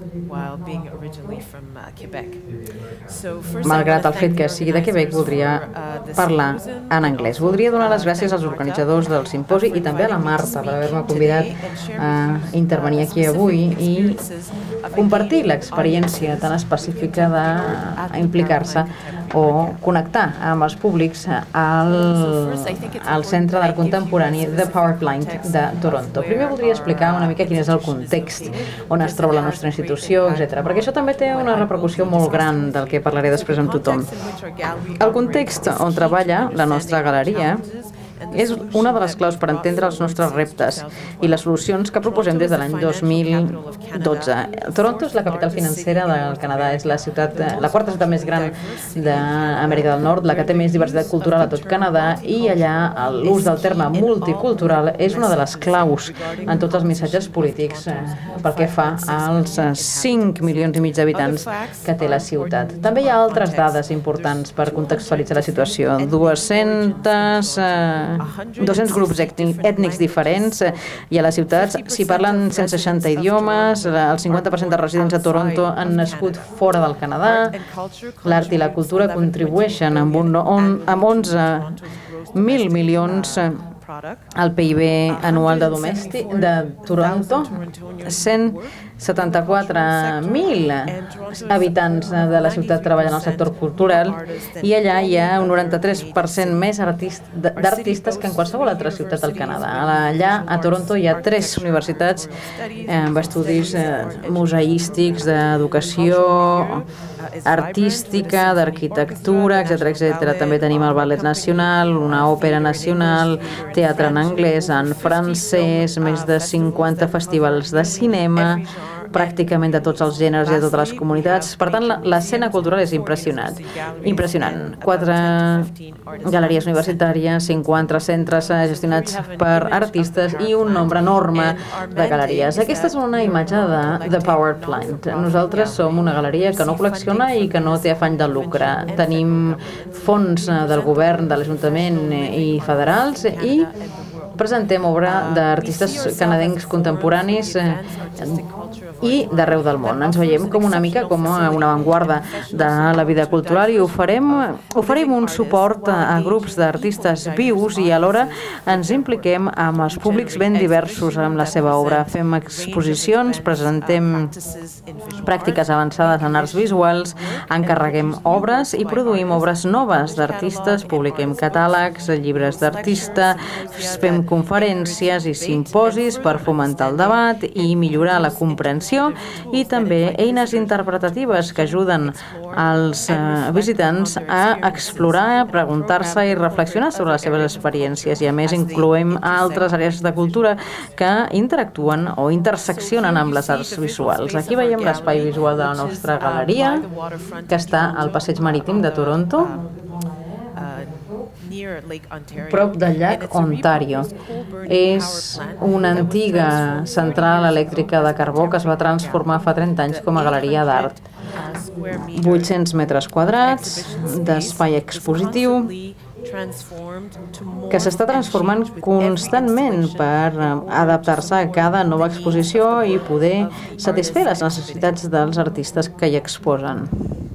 malgrat el fet que sigui de Quebec, voldria parlar en anglès. Voldria donar les gràcies als organitzadors del simposi i també a la Marta per haver-me convidat a intervenir aquí avui i compartir l'experiència tan específica d'implicar-se o connectar amb els públics al, al Centre d'Art Contemporani The Power Plant de Toronto. Primer voldria explicar una mica quin és el context on es troba la nostra institució, etcètera, perquè això també té una repercussió molt gran del que parlaré després amb tothom. El context on treballa la nostra galeria és una de les claus per entendre els nostres reptes i les solucions que proposem des de l'any dos mil dotze. Toronto és la capital financera del Canadà, és la ciutat, la quarta ciutat més gran d'Amèrica del Nord, la que té més diversitat cultural a tot Canadà, i allà l'ús del terme multicultural és una de les claus en tots els missatges polítics pel que fa als cinc milions i mig d'habitants que té la ciutat. També hi ha altres dades importants per contextualitzar la situació. dues-centes dos-cents grups ètnics diferents i a les ciutats s'hi parlen cent seixanta idiomes, el cinquanta per cent dels residents a Toronto han nascut fora del Canadà, l'art i la cultura contribueixen amb, un, on, amb onze mil milions al P I B anual de domèstic de Toronto, cent setanta-quatre mil habitants de la ciutat treballen al sector cultural i allà hi ha un noranta-tres per cent més d'artistes que en qualsevol altra ciutat del Canadà. Allà, a Toronto, hi ha tres universitats amb estudis museístics, d'educació artística, d'arquitectura, etcètera, etcètera. També tenim el Ballet Nacional, una òpera nacional, teatre en anglès, en francès, més de cinquanta festivals de cinema, pràcticament de tots els gèneres i de totes les comunitats. Per tant, l'escena cultural és impressionant. Impressionant. Quatre galeries universitàries, cinquanta centres gestionats per artistes i un nombre enorme de galeries. Aquesta és una imatge de The Power Plant. Nosaltres som una galeria que no col·lecciona i que no té afany de lucre. Tenim fons del govern, de l'Ajuntament i federals i presentem obra d'artistes canadencs contemporanis i d'arreu del món. Ens veiem com una mica com una avantguarda de la vida cultural i oferim, oferim un suport a grups d'artistes vius i alhora ens impliquem amb els públics ben diversos amb la seva obra. Fem exposicions, presentem pràctiques avançades en arts visuals, encarreguem obres i produïm obres noves d'artistes, publiquem catàlegs, llibres d'artista, fem conferències i simposis per fomentar el debat i millorar la comprensió i també eines interpretatives que ajuden als visitants a explorar, preguntar-se i reflexionar sobre les seves experiències i a més incloem altres àrees de cultura que interactuen o interseccionen amb les arts visuals. Aquí veiem l'espai visual de la nostra galeria que està al passeig marítim de Toronto, prop del llac Ontario. És una antiga central elèctrica de carbó que es va transformar fa trenta anys com a galeria d'art. vuit-cents metres quadrats d'espai expositiu, que s'està transformant constantment per adaptar-se a cada nova exposició i poder satisfer les necessitats dels artistes que hi exposen.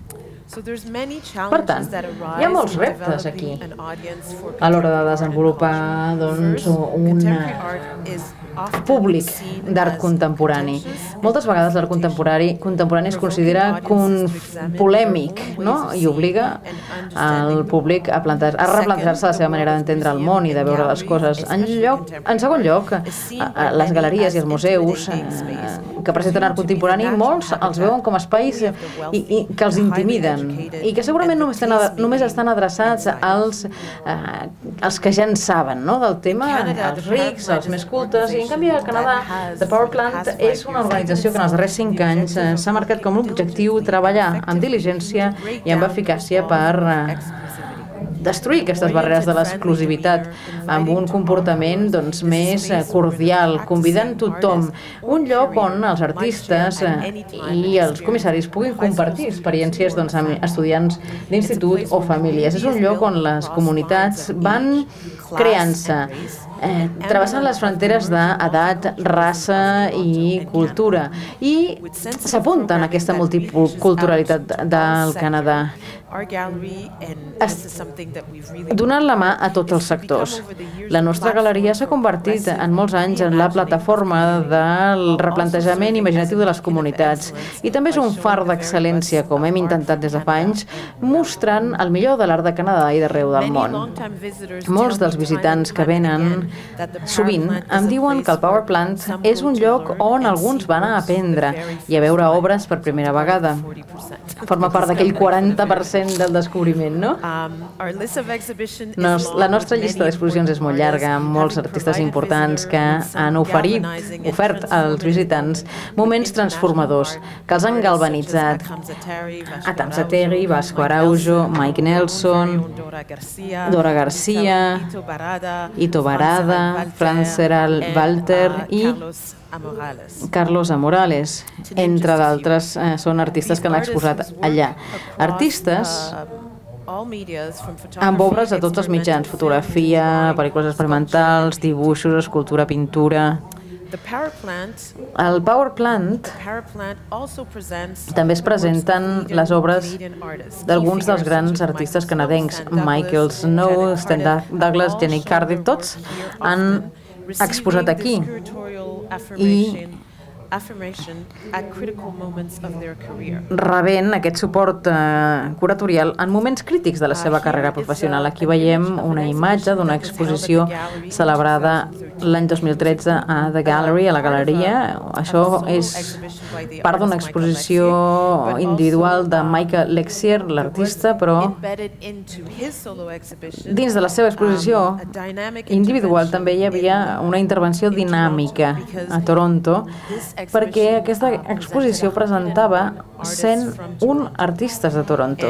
Per tant, hi ha molts reptes aquí a l'hora de desenvolupar doncs, un públic d'art contemporani. Moltes vegades l'art contemporani, contemporani es considera polèmic, no? I obliga al públic a, a replantejar-se la seva manera d'entendre el món i de veure les coses. En, lloc, en segon lloc, les galeries i els museus eh, que presenten art contemporani, molts els veuen com espais i, i que els intimiden i que segurament només, ten, només estan adreçats als, eh, als que ja en saben, no? Del tema, als rics, als més cultes. I en canvi al Canadà, The Power Plant és una organització que en els darrers cinc anys eh, s'ha marcat com un objectiu treballar amb diligència i amb eficàcia per eh, destruir aquestes barreres de l'exclusivitat amb un comportament doncs, més cordial, convidant tothom, un lloc on els artistes i els comissaris puguin compartir experiències doncs, amb estudiants d'institut o famílies. És un lloc on les comunitats van creant-se, eh, travessant les fronteres d'edat, raça i cultura i s'apunten a aquesta multiculturalitat del Canadà, donant la mà a tots els sectors. La nostra galeria s'ha convertit en molts anys en la plataforma del replantejament imaginatiu de les comunitats i també és un far d'excel·lència, com hem intentat des de fa anys, mostrant el millor de l'art de Canadà i d'arreu del món. Molts dels visitants que venen sovint em diuen que el Power Plant és un lloc on alguns van a aprendre i a veure obres per primera vegada. Forma part d'aquell quaranta per cent del descobriment, no? Nos, la nostra llista d'exposicions és molt llarga, amb molts artistes importants que han oferit, ofert als visitants moments transformadors, que els han galvanitzat. Atam Zateri, Vasco Araujo, Mike Nelson, Dora Garcia, Ito Barada, Franceral Walter i Carlos Amorales, entre d'altres, eh, són artistes que han exposat allà. Artistes amb obres de tots els mitjans, fotografia, pel·lícules experimentals, dibuixos, escultura, pintura. Al Power Plant també es presenten les obres d'alguns dels grans artistes canadencs, Michael Snow, Stan Douglas, Jenny Cardiff, tots han exposat aquí i rebent aquest suport eh, curatorial en moments crítics de la seva carrera professional. Aquí veiem una imatge d'una exposició celebrada l'any dos mil tretze a The Gallery, a la galeria. Això és part d'una exposició individual de Michael Lexier, l'artista, però dins de la seva exposició individual també hi havia una intervenció dinàmica a Toronto, perquè aquesta exposició presentava cent un artistes de Toronto.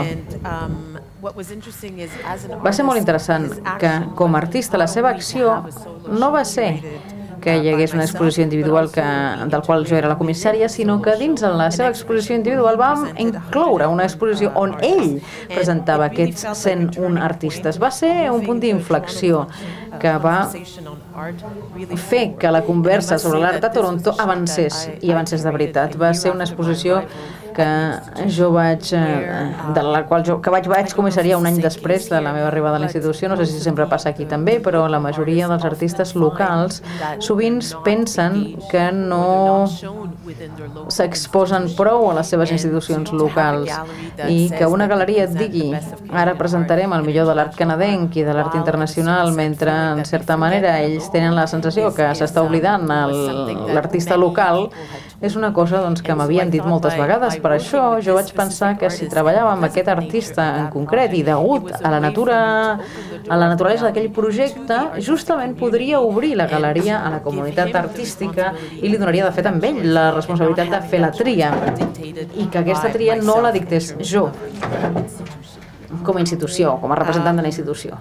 Va ser molt interessant que, com a artista, la seva acció no va ser que hi hagués una exposició individual que, del qual jo era la comissària, sinó que dins de la seva exposició individual vam incloure una exposició on ell presentava aquests cent un artistes. Va ser un punt d'inflexió que va fer que la conversa sobre l'art a Toronto avancés, i avancés de veritat. Va ser una exposició que jo vaig, de la qual jo, que vaig, vaig comissaria un any després de la meva arribada a la institució. No sé si sempre passa aquí també, però la majoria dels artistes locals sovint pensen que no s'exposen prou a les seves institucions locals i que una galeria et digui ara presentarem el millor de l'art canadenc i de l'art internacional, mentre en certa manera ells tenen la sensació que s'està oblidant l'artista local, és una cosa doncs, que m'havien dit moltes vegades. Per això jo vaig pensar que si treballava amb aquest artista en concret i degut a la natura, a la naturalesa d'aquell projecte, justament podria obrir la galeria a la comunitat artística i li donaria de fet amb ell la responsabilitat de fer la tria i que aquesta tria no la dictés jo com a institució, com a representant de la institució.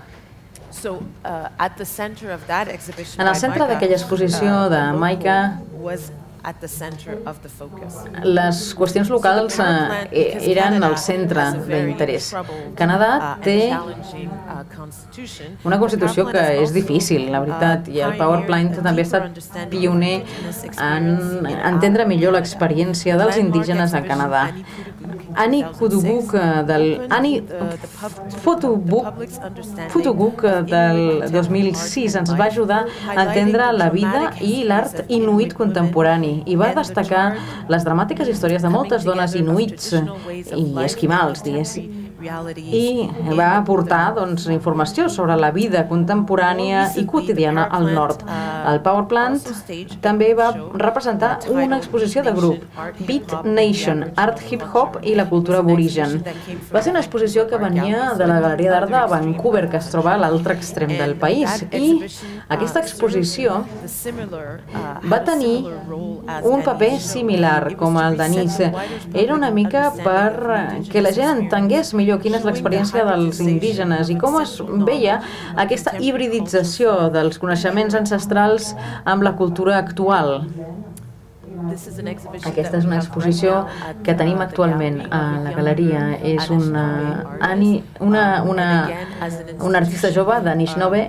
En el centre d'aquella exposició de Maika Les qüestions locals eren el centre d'interès. Canadà té una Constitució que és difícil, la veritat, i el PowerPoint també ha estat pioner en entendre millor l'experiència dels indígenes a Canadà. Annie Kudubuk del Annie Futuguk del dos mil sis ens va ajudar a entendre la vida i l'art inuit contemporani i va destacar les dramàtiques històries de moltes dones inuits i esquimals, diguéssim. I va aportar doncs, informació sobre la vida contemporània i quotidiana al nord. El PowerPlant també va representar una exposició de grup, Beat Nation, Art Hip Hop i la cultura aborigen. Va ser una exposició que venia de la Galeria d'Art de Vancouver, que es troba a l'altre extrem del país, i aquesta exposició va tenir un paper similar com el d'Anís. Era una mica per que la gent entengués millor quina és l'experiència dels indígenes i com es veia aquesta hibridització dels coneixements ancestrals amb la cultura actual. Aquesta és una exposició que tenim actualment a la galeria. És una, una, una, una artista jove d'Anishinaabe.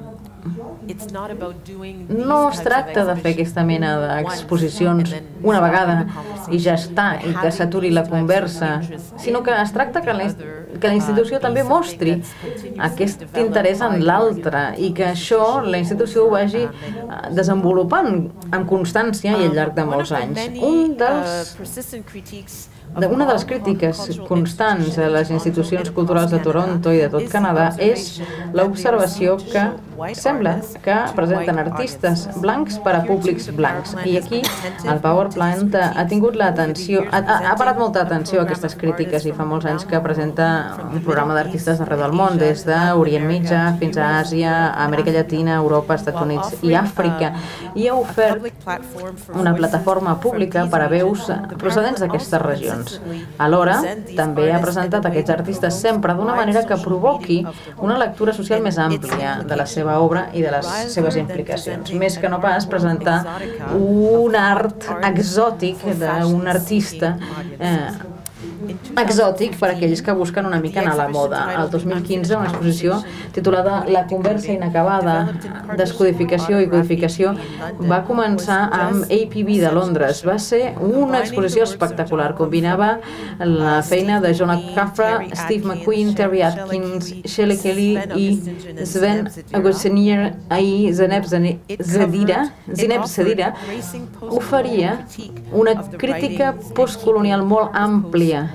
No es tracta de fer aquesta mena d'exposicions una vegada i ja està, i que s'aturi la conversa, sinó que es tracta que la, que la institució també mostri aquest interès en l'altre i que això la institució ho vagi desenvolupant amb constància i al llarg de molts anys. Un dels Una de les crítiques constants a les institucions culturals de Toronto i de tot Canadà és l'observació que sembla que presenten artistes blancs per a públics blancs. I aquí el PowerPlant ha tingut l'atenció, ha, ha parat molta atenció a aquestes crítiques i fa molts anys que presenta un programa d'artistes d'arreu del món, des d'Orient Mitjà fins a Àsia, Amèrica Llatina, Europa, Estats Units i Àfrica, i ha ofert una plataforma pública per a veus procedents d'aquestes regions. Alhora, també ha presentat aquests artistes sempre d'una manera que provoqui una lectura social més àmplia de la seva obra i de les seves implicacions, més que no pas presentar un art exòtic d'un artista eh, exòtic per a aquells que busquen una mica anar a la moda. El dos mil quinze, una exposició titulada La conversa inacabada, descodificació i codificació, va començar amb A P B de Londres. Va ser una exposició espectacular. Combinava la feina de Jonah Cafra, Steve McQueen, Terry Atkins, Shelley Kelly i Sven Agotsenier i Zeneb Zedira. Zeneb Zedira oferia una crítica postcolonial molt àmplia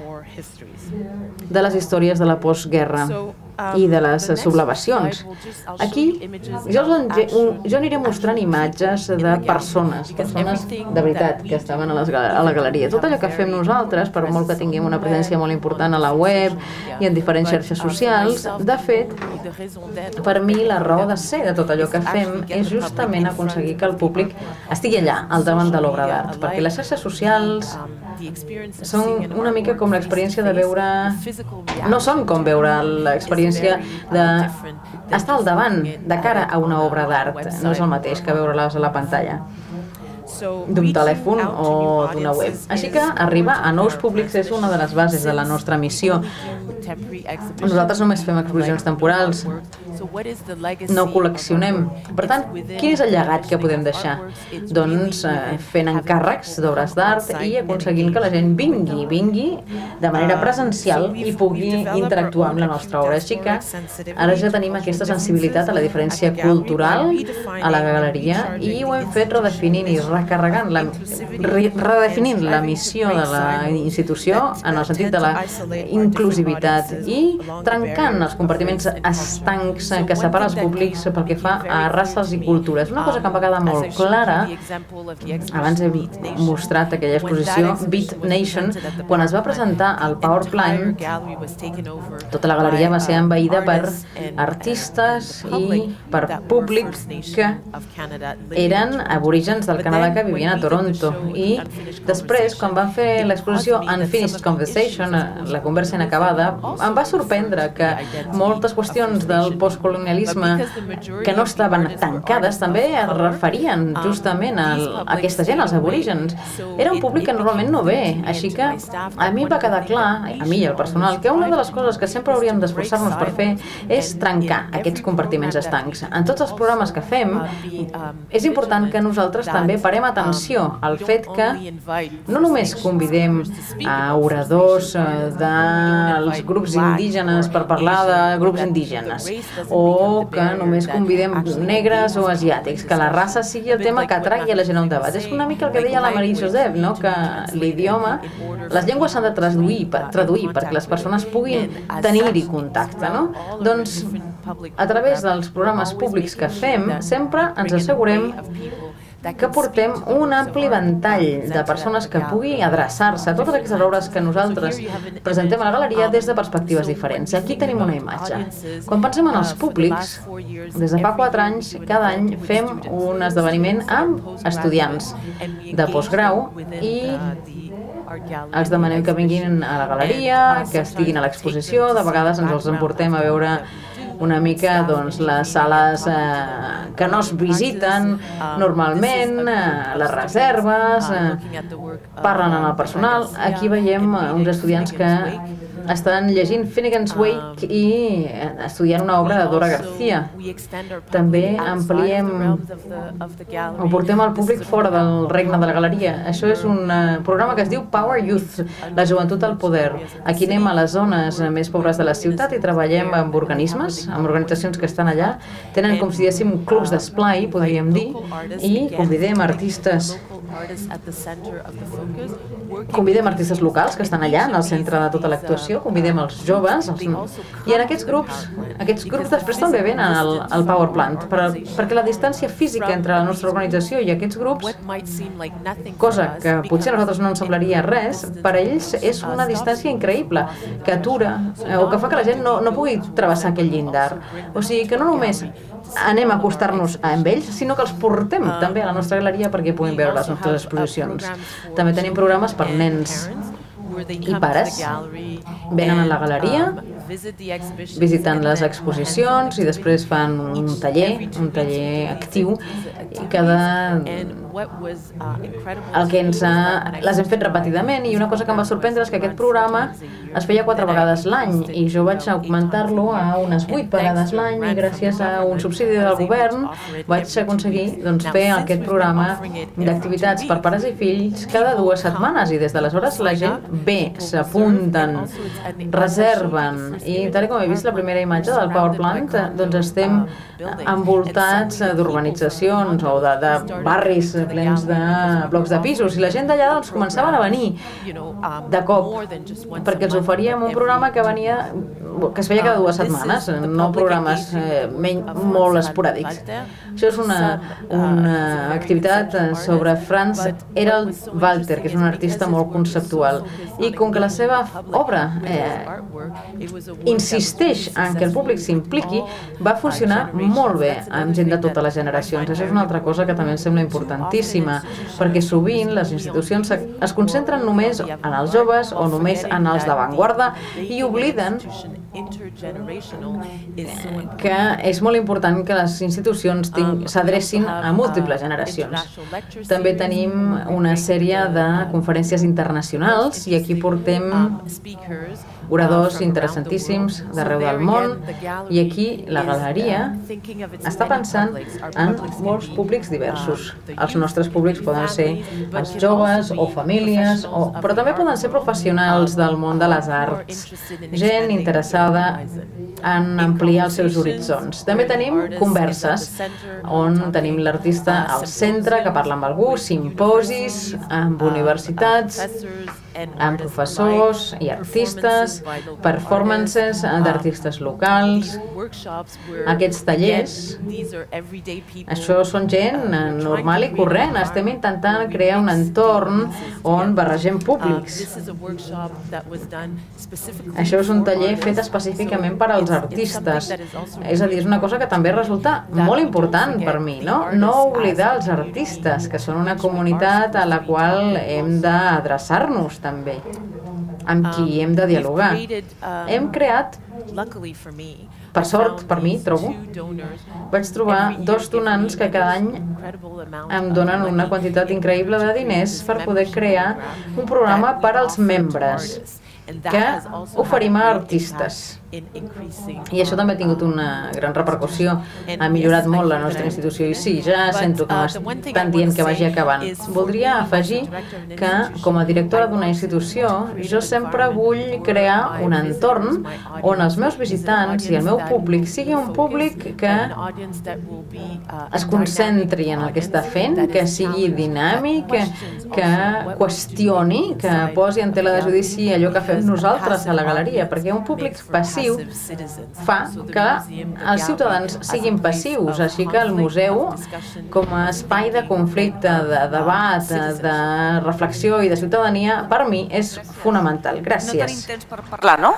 de les històries de la postguerra i de les sublevacions. Aquí jo, jo aniré mostrant imatges de persones, persones de veritat que estaven a, les, a la galeria. Tot allò que fem nosaltres, per molt que tinguem una presència molt important a la web i en diferents xarxes socials, de fet, per mi la raó de ser de tot allò que fem és justament aconseguir que el públic estigui allà, al davant de l'obra d'art, perquè les xarxes socials són una mica com l'experiència de veure... No són com veure l'experiència d'estar al davant, de cara a una obra d'art. No és el mateix que veure-les a la pantalla d'un telèfon o d'una web. Així que arribar a nous públics és una de les bases de la nostra missió. Nosaltres només fem exposicions temporals, no col·leccionem. Per tant, quin és el llegat que podem deixar? Doncs fent encàrrecs d'obres d'art i aconseguint que la gent vingui, vingui de manera presencial i pugui interactuar amb la nostra obra. Així que ara ja tenim aquesta sensibilitat a la diferència cultural a la galeria i ho hem fet redefinint i recarregant, la, redefinint la missió de la institució en el sentit de la inclusivitat i trencant els compartiments estancs que separa els públics pel que fa a races i cultures. Una cosa que em va quedar molt clara, abans he mostrat aquella exposició Beat Nation, quan es va presentar al PowerPlant, tota la galeria va ser envaïda per artistes i per públics que eren aborígens del Canadà que vivien a Toronto. I després, quan van fer l'exposició Unfinished Conversation, la conversa inacabada, em va sorprendre que moltes qüestions del postcolonialisme que no estaven tancades també es referien justament a aquesta gent, als aborígens. Era un públic que normalment no ve, així que a mi va quedar clar, a mi i al personal, que una de les coses que sempre hauríem d'esforçar-nos per fer és trencar aquests compartiments estancs. En tots els programes que fem, és important que nosaltres també parem atenció al fet que no només convidem a oradors dels grups indígenes per parlar de grups indígenes, o que només convidem negres o asiàtics, que la raça sigui el tema que atragui a la gent a un debat. És una mica el que deia la Marie Joseph, no? Que l'idioma, les llengües s'han de traduir, traduir perquè les persones puguin tenir-hi contacte, no? Doncs, a través dels programes públics que fem, sempre ens assegurem que portem un ampli ventall de persones que pugui adreçar-se a totes aquestes obres que nosaltres presentem a la galeria des de perspectives diferents. Aquí tenim una imatge. Quan pensem en els públics, des de fa quatre anys, cada any fem un esdeveniment amb estudiants de postgrau i els demanem que vinguin a la galeria, que estiguin a l'exposició, de vegades ens els emportem a veure una mica doncs, les sales eh, que no es visiten normalment, eh, les reserves, eh, parlen amb el personal. Aquí veiem eh, uns estudiants que estan llegint Finnegan's Wake i estudiant una obra de Dora Garcia. També ampliem o portem el públic fora del regne de la galeria. Això és un programa que es diu Power Youth, la joventut al poder. Aquí anem a les zones més pobres de la ciutat i treballem amb organismes, amb organitzacions que estan allà. Tenen com si diguéssim clubs d'esplai, podríem dir, i convidem artistes Convidem artistes locals que estan allà, en el centre de tota l'actuació, convidem els joves, els... i en aquests grups, aquests grups després també venen al, al Power Plant, per, perquè la distància física entre la nostra organització i aquests grups, cosa que potser a nosaltres no ens semblaria res, per a ells és una distància increïble, que atura, o que fa que la gent no, no pugui travessar aquell llindar. O sigui que no només anem a acostar-nos amb ells, sinó que els portem també a la nostra galeria perquè puguin veure les nostres exposicions. També tenim programes per nens i pares. Venen a la galeria, visiten les exposicions i després fan un taller, un taller actiu, i cada... el que ens ha... les hem fet repetidament, i una cosa que em va sorprendre és que aquest programa es feia quatre vegades l'any i jo vaig augmentar-lo a unes vuit vegades l'any i gràcies a un subsidi del govern vaig aconseguir doncs, fer aquest programa d'activitats per pares i fills cada dues setmanes, i des d'aleshores la gent ve, s'apunten, reserven, i tal com he vist la primera imatge del Power Plant, doncs estem envoltats d'urbanitzacions o de, de barris plens de blocs de pisos, i la gent d'allà doncs, començaven a venir de cop, perquè els oferíem un programa que venia, que es feia cada dues setmanes, no programes eh, molt esporàdics. Això és una, una activitat sobre Franz Herald Walter, que és un artista molt conceptual, i com que la seva obra eh, insisteix en que el públic s'impliqui, va funcionar molt bé amb gent de totes les generacions. Això és una altra cosa que també em sembla importantíssima, perquè sovint les institucions es concentren només en els joves o només en els d'avantguarda i obliden que és molt important que les institucions s'adrecin a múltiples generacions. També tenim una sèrie de conferències internacionals i aquí portem oradors interessantíssims d'arreu del món, i aquí la galeria està pensant en molts públics diversos. Els nostres públics poden ser els joves o famílies, o... però també poden ser professionals del món de les arts, gent interessada en ampliar els seus horitzons. També tenim converses, on tenim l'artista al centre que parla amb algú, simposis amb universitats, amb professors i artistes, performances d'artistes locals. Aquests tallers, això són gent normal i corrent. Estem intentant crear un entorn on barregem públics. Això és un taller fet específicament per als artistes. És a dir, és una cosa que també resulta molt important per mi, no? No oblidar els artistes, que són una comunitat a la qual hem d'adreçar-nos també, amb qui hem de dialogar. Hem creat, per sort, per mi, trobo, vaig trobar dos donants que cada any em donen una quantitat increïble de diners per poder crear un programa per als membres que oferim a artistes. I això també ha tingut una gran repercussió. Ha millorat molt la nostra institució. I sí, ja sento que m'estan dient que vagi acabant. Voldria afegir que, com a directora d'una institució, jo sempre vull crear un entorn on els meus visitants i el meu públic sigui un públic que es concentri en el que està fent, que sigui dinàmic, que qüestioni, que posi en tela de judici allò que fem nosaltres a la galeria, perquè un públic passiu fa que els ciutadans siguin passius, així que el museu, com a espai de conflicte, de debat, de reflexió i de ciutadania, per mi és fonamental. Gràcies. No tenim temps per parlar, no?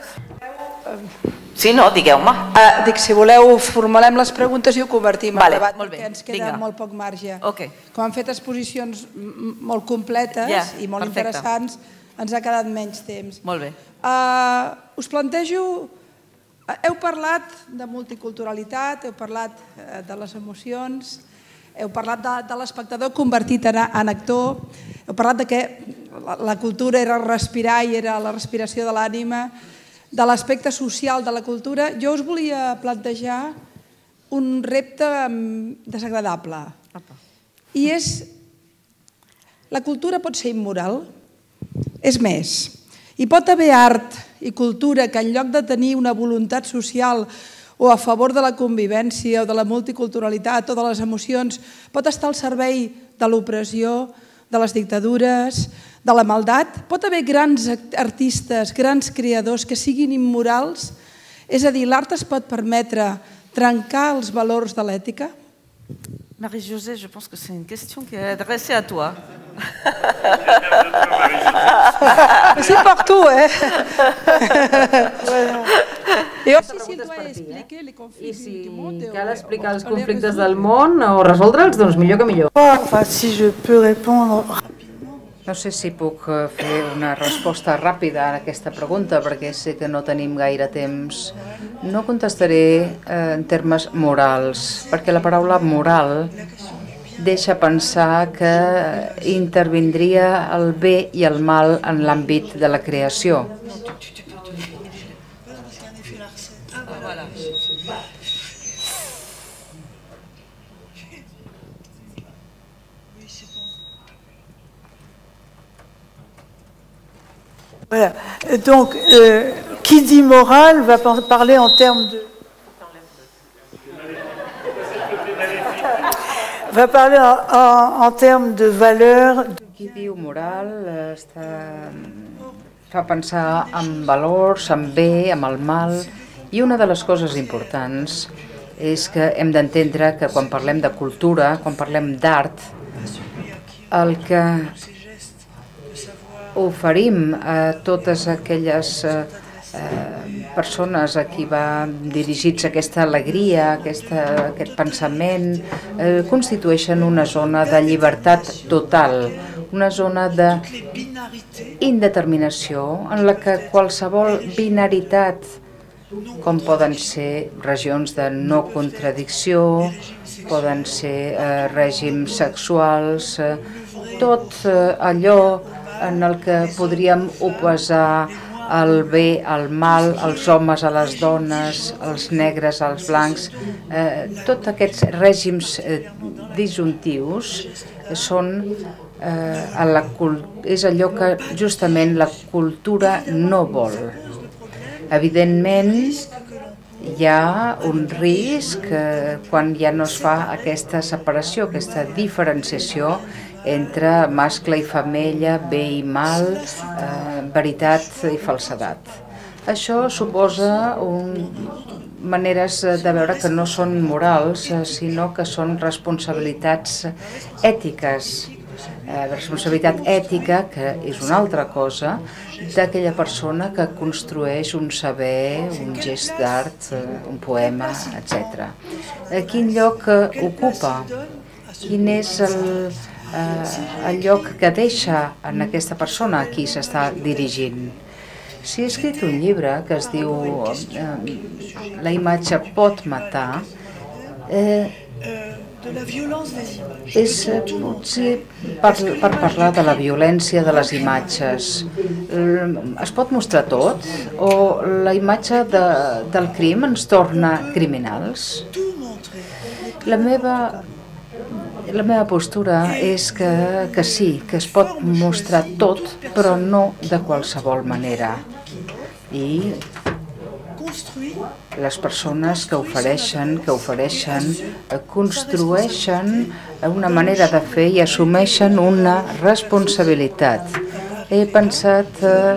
Sí, no, digueu-me. Uh, dic, si voleu, formulem les preguntes i ho convertim en vale, debat, molt bé. perquè ens queda Vinga. molt poc marge. Okay. Com han fet exposicions molt completes yeah, i molt perfecte. interessants, ens ha quedat menys temps. Molt bé. Uh, us plantejo... Heu parlat de multiculturalitat, heu parlat de les emocions, heu parlat de, de l'espectador convertit en, en actor, heu parlat de que la, la cultura era respirar i era la respiració de l'ànima, de l'aspecte social de la cultura. Jo us volia plantejar un repte desagradable. I és... La cultura pot ser immoral? És més, hi pot haver art i cultura que en lloc de tenir una voluntat social o a favor de la convivència o de la multiculturalitat o de les emocions, pot estar al servei de l'opressió, de les dictadures, de la maldat. Pot haver grans artistes, grans creadors que siguin immorals? És a dir, l'art es pot permetre trencar els valors de l'ètica? Marie-Josée, je pense que c'est une question qui est adressée à toi. C'est partout, eh? I si dois expliquer les conflictes du monde... I si cal explicar els conflictes del món o resoldre'ls, doncs millor que millor. Enfin, si je peux répondre... No sé si puc fer una resposta ràpida a aquesta pregunta, perquè sé que no tenim gaire temps. No contestaré en termes morals, perquè la paraula moral deixa pensar que intervindria el bé i el mal en l'àmbit de la creació. Voilà. Donc, euh, qui dit morale va parler en termes de... va parler en, en, en termes de valeurs. Qui diu moral està... fa pensar en valors, en bé, en el mal, i una de les coses importants és que hem d'entendre que quan parlem de cultura, quan parlem d'art, el que oferim a totes aquelles eh, persones a qui va dirigits aquesta alegria, aquesta, aquest pensament, eh, constitueixen una zona de llibertat total, una zona d'indeterminació en la que qualsevol binaritat, com poden ser regions de no contradicció, poden ser eh, règims sexuals, eh, tot eh, allò en el que podríem oposar el bé al mal, els homes a les dones, els negres als blancs, eh, tots aquests règims eh, disjuntius són eh, a la, és allò que justament la cultura no vol. Evidentment, hi ha un risc eh, quan ja no es fa aquesta separació, aquesta diferenciació, entre mascle i femella, bé i mal, veritat i falsedat. Això suposa maneres de veure que no són morals, sinó que són responsabilitats ètiques. Responsabilitat ètica, que és una altra cosa, d'aquella persona que construeix un saber, un gest d'art, un poema, etcètera. Quin lloc ocupa? Quin és el, el lloc que deixa en aquesta persona a qui s'està dirigint? Si he escrit un llibre que es diu La imatge pot matar, és potser per, per parlar de la violència de les imatges. Es pot mostrar tot? O la imatge de, del crim ens torna criminals? La meva, la meva postura és que, que sí, que es pot mostrar tot, però no de qualsevol manera. I les persones que ofereixen, que ofereixen, construeixen una manera de fer i assumeixen una responsabilitat. He pensat...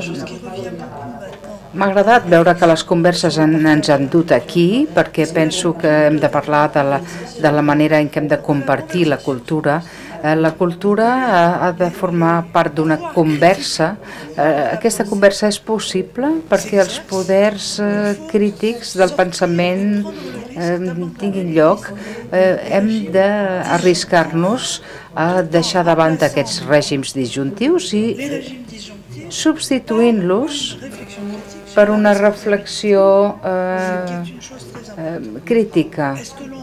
M'ha agradat veure que les converses ens han dut aquí, perquè penso que hem de parlar de la, de la manera en què hem de compartir la cultura. La cultura ha de formar part d'una conversa. Aquesta conversa és possible perquè els poders crítics del pensament tinguin lloc. Hem d'arriscar-nos a deixar davant aquests règims disjuntius i substituint-los per una reflexió eh, eh, crítica.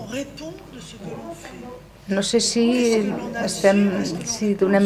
No sé si estem, si donem,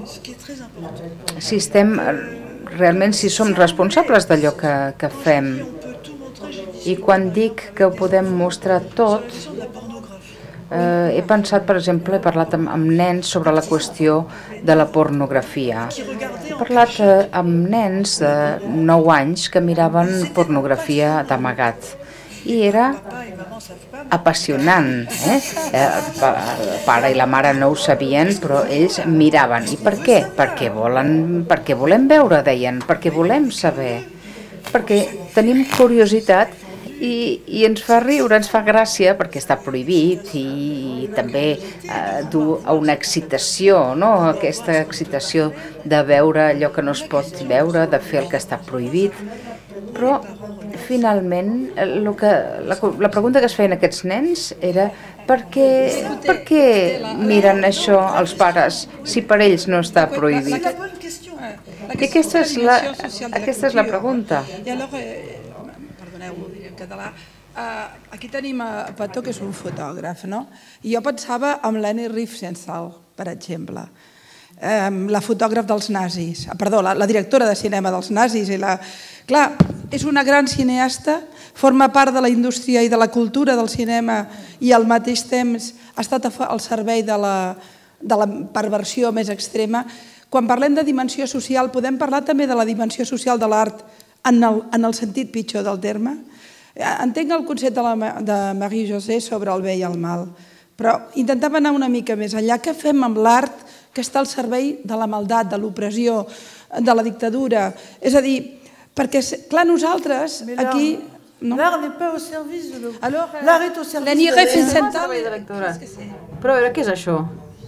si estem realment, si som responsables d'allò que, que fem. I quan dic que ho podem mostrar tot, eh, he pensat, per exemple, he parlat amb, amb nens sobre la qüestió de la pornografia. He parlat eh, amb nens de nou anys que miraven pornografia d'amagat. I era apassionant. Eh? El pare i la mare no ho sabien, però ells miraven. I per què? Perquè, volen, perquè volem veure, deien, perquè volem saber. Perquè tenim curiositat i, i ens fa riure, ens fa gràcia, perquè està prohibit i també eh, du a una excitació, no? Aquesta excitació de veure allò que no es pot veure, de fer el que està prohibit. Però finalment, el que, la, la pregunta que es feien aquests nens era per què, per què miren això els pares si per ells no està prohibit? I aquesta és la, aquesta és la pregunta. I alors, perdoneu, ho diré en català, aquí tenim a Pató, que és un fotògraf, no? I jo pensava en Leni Riefenstahl, per exemple, la fotògraf dels nazis, perdó, la, la directora de cinema dels nazis i la... Clar, és una gran cineasta, forma part de la indústria i de la cultura del cinema i al mateix temps ha estat al servei de la, de la perversió més extrema. Quan parlem de dimensió social, podem parlar també de la dimensió social de l'art en, el, en el sentit pitjor del terme. Entenc el concepte de, la, de Marie-José sobre el bé i el mal, però intentava anar una mica més enllà. Què fem amb l'art que està al servei de la maldat, de l'opressió, de la dictadura? És a dir, perquè, clar, nosaltres aquí... L'art n'est pas au service de l'autre. Alors, l'art est au service Leni de Riefenstahl... Però a veure, què és això?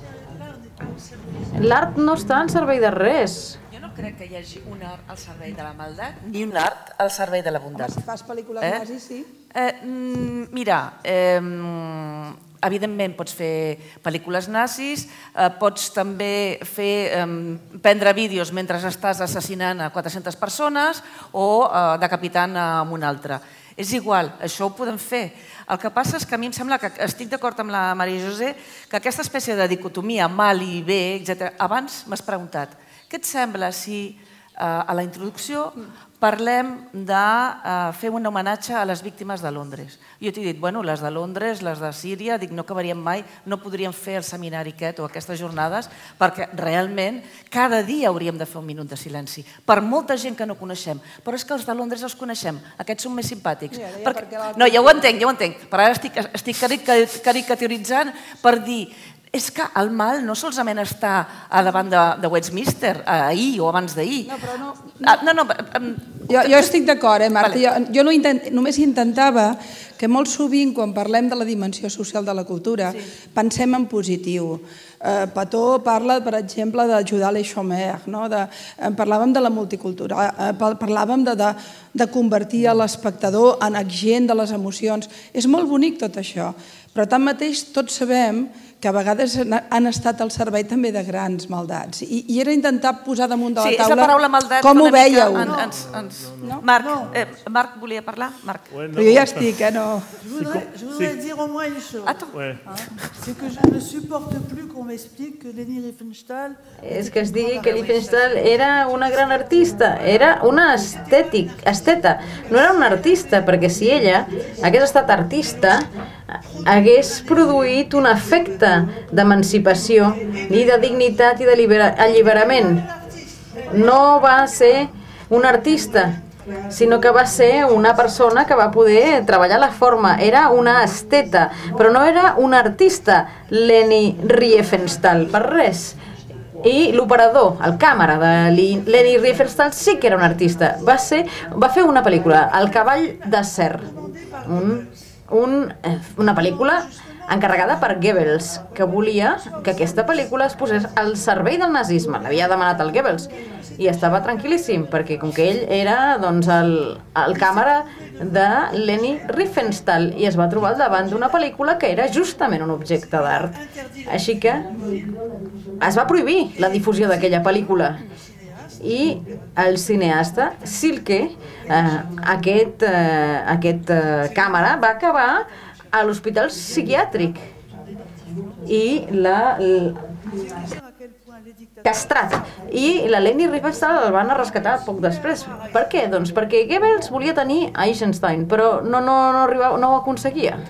L'art no està al servei de res. Jo no crec que hi hagi un art al servei de la maldat ni un art al servei de la bondat. Si fas pel·lícules eh? nazis, sí. Eh, mira, eh, evidentment pots fer pel·lícules nazis, eh, pots també fer, eh, prendre vídeos mentre estàs assassinant a quatre-centes persones o eh, decapitant amb un altre. És igual, això ho podem fer. El que passa és que a mi em sembla que estic d'acord amb la Marie-José que aquesta espècie de dicotomia mal i bé, etcètera. Abans m'has preguntat, què et sembla si eh, a la introducció parlem de eh, fer un homenatge a les víctimes de Londres? Jo t'he dit, bueno, les de Londres, les de Síria, dic, no acabaríem mai, no podríem fer el seminari aquest o aquestes jornades, perquè realment cada dia hauríem de fer un minut de silenci, per molta gent que no coneixem, però és que els de Londres els coneixem, aquests són més simpàtics. No, ja ho entenc, ja ho entenc, però ara estic, estic caricaturitzant per dir, és que el mal no solament està a davant de Westminster, ahir o abans d'ahir. No, però no... No, no... Jo, jo estic d'acord, eh, Marta? Jo, jo no intent, només intentava que molt sovint, quan parlem de la dimensió social de la cultura, sí. pensem en positiu. Eh, Pató parla, per exemple, d'ajudar les chômeurs, no? de, eh, parlàvem de la multicultura, eh, parlàvem de, de, de convertir l'espectador en agent de les emocions. És molt bonic tot això, però tanmateix tots sabem que a vegades han estat al servei també de grans maldats. I, i era intentar posar damunt de la taula... Sí, és la paraula maldat com ho veieu. En, ens, ens... No, Marc, no. Eh, Marc volia parlar? Marc. Ouais, no, però jo ja estic, eh? No. Je voudrais, je voudrais dire au moins une chose. Attends. Ouais. Hein? C'est que je ne supporte plus qu'on m'explique que Leni Riefenstahl... És que es digui que Riefenstahl era una gran artista, era una estètic, esteta. No era una artista, perquè si ella hagués estat artista, hagués produït un efecte d'emancipació i de dignitat i d'alliberament. No va ser un artista, sinó que va ser una persona que va poder treballar la forma. Era una esteta, però no era una artista, Leni Riefenstahl, per res. I l'operador, el càmera de Leni Riefenstahl sí que era un artista. Va, ser, va fer una pel·lícula, El cavall d'acer, un, un, una pel·lícula encarregada per Goebbels, que volia que aquesta pel·lícula es posés al servei del nazisme. L'havia demanat el Goebbels i estava tranquil·líssim, perquè com que ell era doncs, el, el càmera de Leni Riefenstahl i es va trobar al davant d'una pel·lícula que era justament un objecte d'art. Així que es va prohibir la difusió d'aquella pel·lícula. I el cineasta Silke, eh, aquest, eh, aquest eh, càmera, va acabar a l'hospital psiquiàtric i la, la castrat. I la Leni Riefenstahl el van rescatar poc després. Per què? Doncs perquè Goebbels volia tenir Eisenstein, però no, no, no, arribava, no ho aconseguia.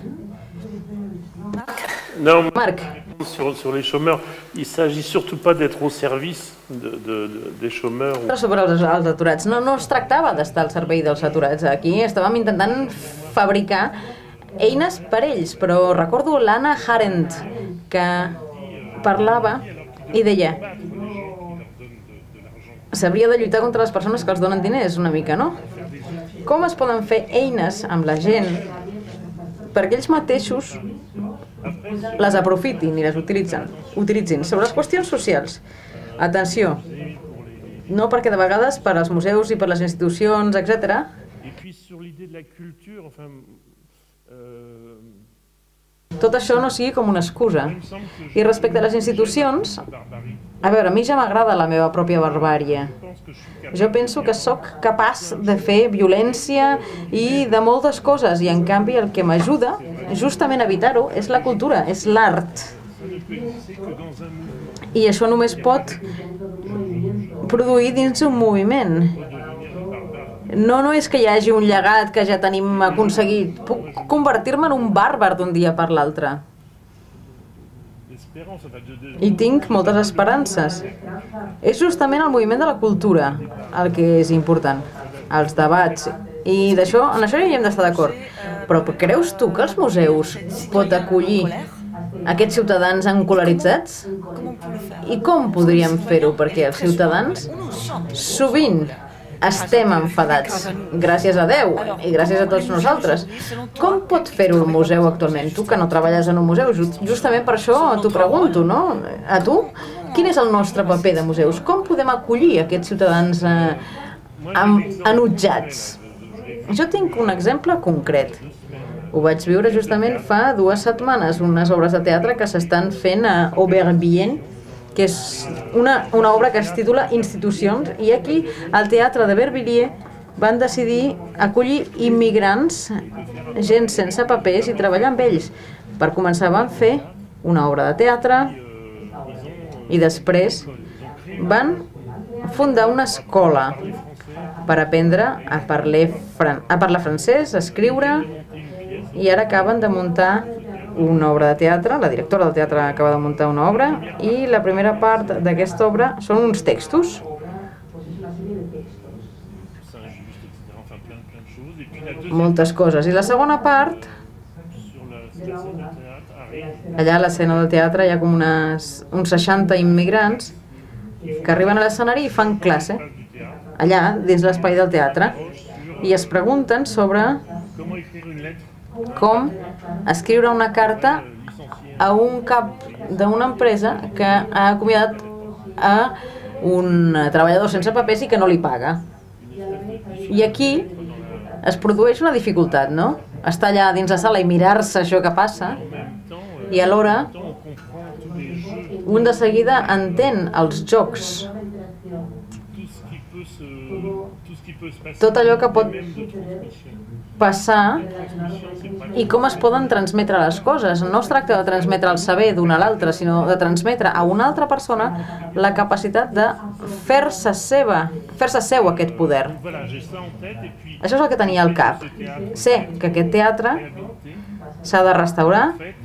Non, Marc. Sur, sur les chômeurs, il ne s'agit surtout pas d'être au service de, de, de, des chômeurs. Però sobre els, els aturats, no, no es tractava d'estar al servei dels aturats. Aquí estàvem intentant fabricar eines per ells, però recordo l'Anna Arendt, que parlava i deia: s'hauria de lluitar contra les persones que els donen diners, una mica, no? Com es poden fer eines amb la gent perquè ells mateixos les aprofitin i les utilitzen, utilitzin sobre les qüestions socials? Atenció, no perquè de vegades per als museus i per les institucions, etcètera, tot això no sigui com una excusa. I respecte a les institucions, a veure, a mi ja m'agrada la meva pròpia barbàrie. Jo penso que sóc capaç de fer violència i de moltes coses, i en canvi el que m'ajuda justament a evitar-ho és la cultura, és l'art. I això només pot produir dins un moviment. No, no és que hi hagi un llegat que ja tenim aconseguit. Puc convertir-me en un bàrbar d'un dia per l'altre. I tinc moltes esperances. És justament el moviment de la cultura el que és important, els debats. I d'això, en això ja hi hem d'estar d'acord. Però creus tu que els museus pot acollir aquests ciutadans encolaritzats? I com podríem fer-ho? Perquè els ciutadans sovint estem enfadats, gràcies a Déu i gràcies a tots nosaltres. Com pot fer-ho el museu actualment? Tu que no treballes en un museu, justament per això t'ho pregunto, no? A tu? Quin és el nostre paper de museus? Com podem acollir aquests ciutadans eh, enutjats? Jo tinc un exemple concret. Ho vaig viure justament fa dues setmanes, unes obres de teatre que s'estan fent a Aubervilliers, que és una, una obra que es titula Institucions, i aquí al Teatre de Aubervilliers van decidir acollir immigrants, gent sense papers, i treballar amb ells. Per començar van fer una obra de teatre i després van fundar una escola per aprendre a parlar, a parlar francès, a escriure, i ara acaben de muntar una obra de teatre, la directora del teatre acaba de muntar una obra, i la primera part d'aquesta obra són uns textos. Moltes coses. I la segona part allà a l'escena del teatre hi ha com unes, uns seixanta immigrants que arriben a l'escenari i fan classe allà dins l'espai del teatre i es pregunten sobre com escriure una carta a un cap d'una empresa que ha acomiadat a un treballador sense papers i que no li paga. I aquí es produeix una dificultat, no? Estar allà dins la sala i mirar-se això que passa i alhora un de seguida entén els jocs, tot allò que pot passar i com es poden transmetre les coses. No es tracta de transmetre el saber d'un a l'altre, sinó de transmetre a una altra persona la capacitat de fer-se seva, fer-se seu aquest poder. Això és el que tenia al cap. Sé que aquest teatre s'ha de restaurar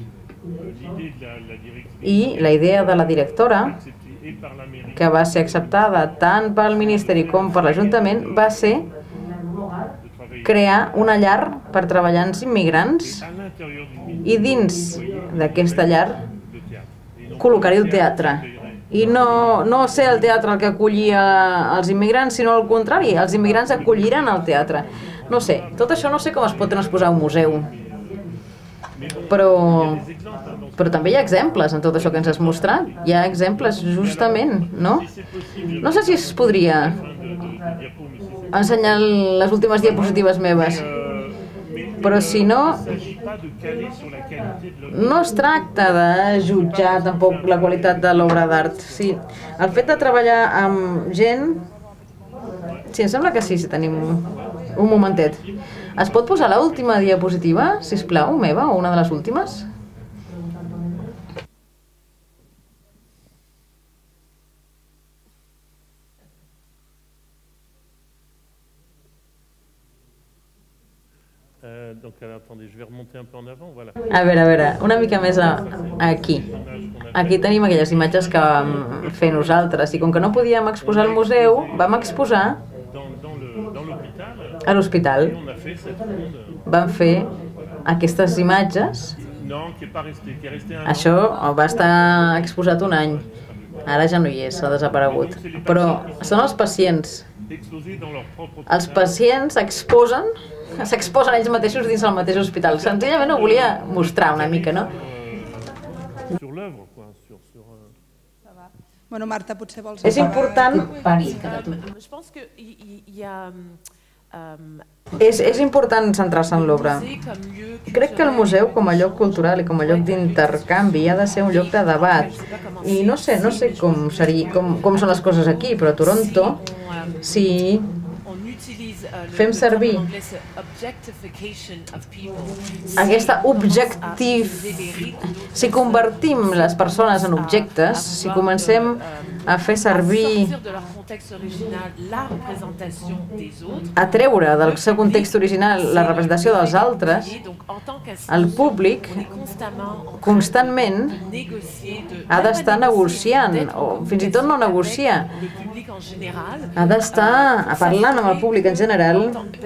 i la idea de la directora, que va ser acceptada tant pel Ministeri com per l'Ajuntament, va ser crear una llar per treballar-nos immigrants i dins d'aquesta llar col·locar-hi el teatre. I no, no ser el teatre el que acollia els immigrants, sinó al contrari, els immigrants acolliran el teatre. No sé, tot això no sé com es pot transposar a un museu, però, però també hi ha exemples en tot això que ens has mostrat. Hi ha exemples, justament, no? No sé si es podria ensenyar les últimes diapositives meves, però si no, no es tracta de jutjar tampoc la qualitat de l'obra d'art. Sí, el fet de treballar amb gent... Sí, em sembla que sí, si tenim un momentet. Es pot posar l'última diapositiva, sisplau, meva, o una de les últimes? A veure, a veure, una mica més a, aquí. Aquí tenim aquelles imatges que vam fer nosaltres i com que no podíem exposar al museu, vam exposar a l'hospital. Vam fer aquestes imatges. Això va estar exposat un any. Ara ja no hi és, s'ha desaparegut. Però són els pacients. Els pacients exposen s'exposen ells mateixos dins del mateix hospital. Senzillament ho volia mostrar una mica, no? Bueno, Marta, potser vols... És important... És, és important centrar-se en l'obra. Crec que el museu, com a lloc cultural i com a lloc d'intercanvi, ha de ser un lloc de debat. I no sé, no sé com seria, com, com són les coses aquí, però a Toronto, si fem servir aquesta objectiv... Si convertim les persones en objectes, si comencem a fer servir, a treure del seu context original la representació dels altres, el públic constantment ha d'estar negociant, o fins i tot no negociar, ha d'estar parlant amb el públic en general.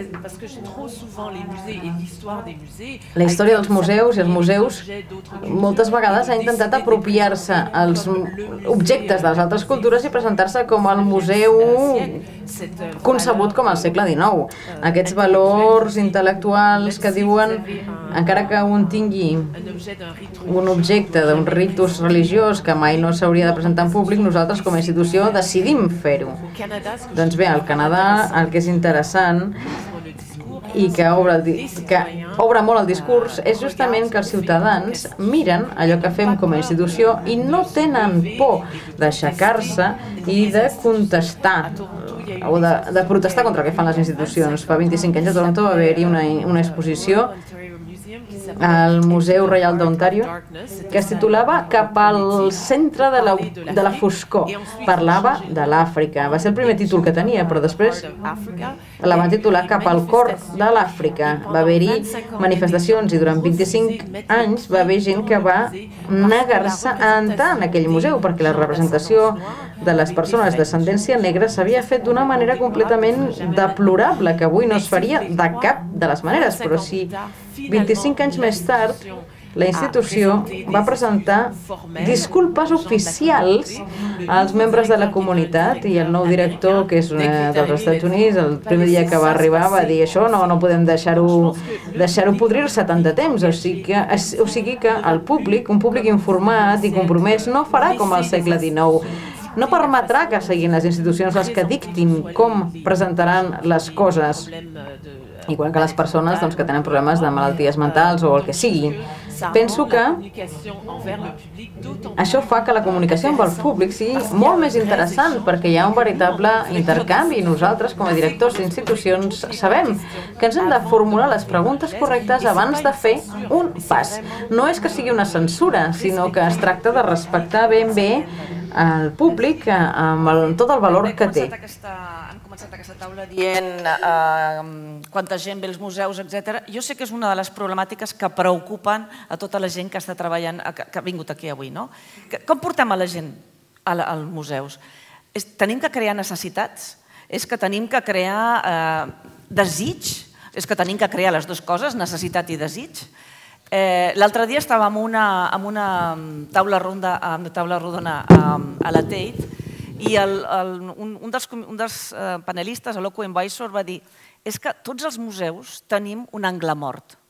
La història dels museus i els museus moltes vegades ha intentat apropiar-se els objectes de les altres cultures i presentar-se com el museu concebut com al segle dinou. Aquests valors intel·lectuals que diuen, encara que un tingui un objecte d'un ritus religiós que mai no s'hauria de presentar en públic, nosaltres com a institució decidim fer-ho. Doncs bé, al Canadà el que és interessant i que obre, el, que obre molt el discurs és justament que els ciutadans miren allò que fem com a institució i no tenen por d'aixecar-se i de contestar o de, de protestar contra el que fan les institucions. Fa vint-i-cinc anys a Toronto va haver-hi una, una exposició al Museu Reial d'Ontario que es titulava Cap al centre de la, de la foscor. Parlava de l'Àfrica. Va ser el primer títol que tenia, però després la van titular Cap al cor de l'Àfrica. Va haver-hi manifestacions i durant vint-i-cinc anys va haver gent que va negar-se a entrar en aquell museu perquè la representació de les persones d'ascendència negra s'havia fet d'una manera completament deplorable, que avui no es faria de cap de les maneres, però si vint-i-cinc anys més tard la institució va presentar disculpes oficials als membres de la comunitat i el nou director, que és dels Estats Units, el primer dia que va arribar va dir això no, no podem deixar-ho deixar-ho podrir-se tant de temps, o sigui, que, o sigui que el públic, un públic informat i compromès no farà com al segle dinou. No permetrà que siguin les institucions les que dictin com presentaran les coses, igual que les persones doncs, que tenen problemes de malalties mentals o el que sigui. Penso que això fa que la comunicació amb el públic sigui molt més interessant perquè hi ha un veritable intercanvi i nosaltres, com a directors d'institucions, sabem que ens hem de formular les preguntes correctes abans de fer un pas. No és que sigui una censura, sinó que es tracta de respectar ben bé el públic amb el, tot el valor que té. Han començat aquesta taula dient eh, quanta gent ve als museus, etcètera. Jo sé que és una de les problemàtiques que preocupen a tota la gent que està treballant, que, que ha vingut aquí avui, no? Com portem a la gent als museus? És, tenim que crear necessitats? És que tenim que crear eh, desig? És que tenim que crear les dues coses, necessitat i desig? Eh, L'altre dia estava en una, en una taula, ronda, una taula rodona a, a la Tate i el, el, un, un dels, un dels uh, panelistes, l'Owen Weissor, va dir és que tots els museus tenim un angle mort.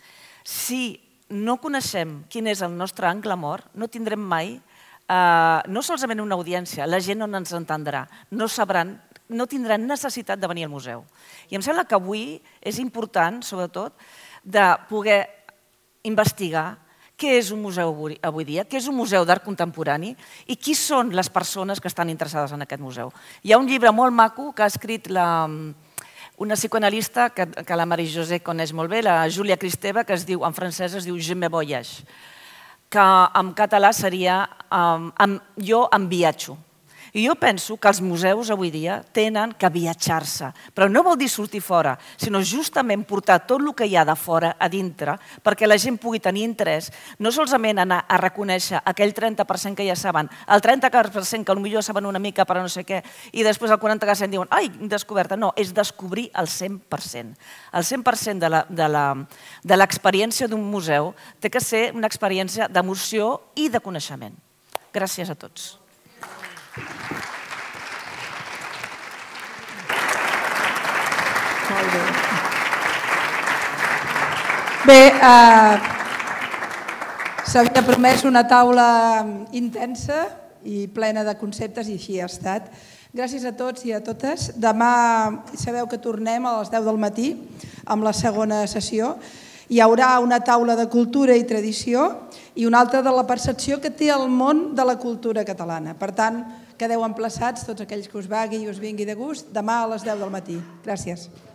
Si no coneixem quin és el nostre angle mort, no tindrem mai, uh, no solament una audiència, la gent no ens entendrà, no sabran, no tindran necessitat de venir al museu. I em sembla que avui és important, sobretot, de poder investigar què és un museu avui dia, què és un museu d'art contemporani i qui són les persones que estan interessades en aquest museu. Hi ha un llibre molt maco que ha escrit la, una psicoanalista que, que la Marie-José coneix molt bé, la Júlia Kristeva, que es diu, en francès es diu Je me voyage, que en català seria um, jo em viatjo. I jo penso que els museus avui dia tenen que viatjar-se, però no vol dir sortir fora, sinó justament portar tot el que hi ha de fora a dintre perquè la gent pugui tenir interès, no solament anar a reconèixer aquell trenta per cent que ja saben, el trenta per cent que potser saben una mica però no sé què, i després el quaranta per cent diuen ai, descoberta. No, és descobrir el cent per cent. El cent per cent de l'experiència d'un museu té que ser una experiència d'emoció i de coneixement. Gràcies a tots. Molt bé. Bé, eh, s'havia promès una taula intensa i plena de conceptes i així ha estat. Gràcies a tots i a totes. Demà sabeu que tornem a les deu del matí amb la segona sessió. Hi haurà una taula de cultura i tradició i una altra de la percepció que té el món de la cultura catalana. Per tant, quedeu emplaçats tots aquells que us vagui i us vingui de gust demà a les deu del matí. Gràcies.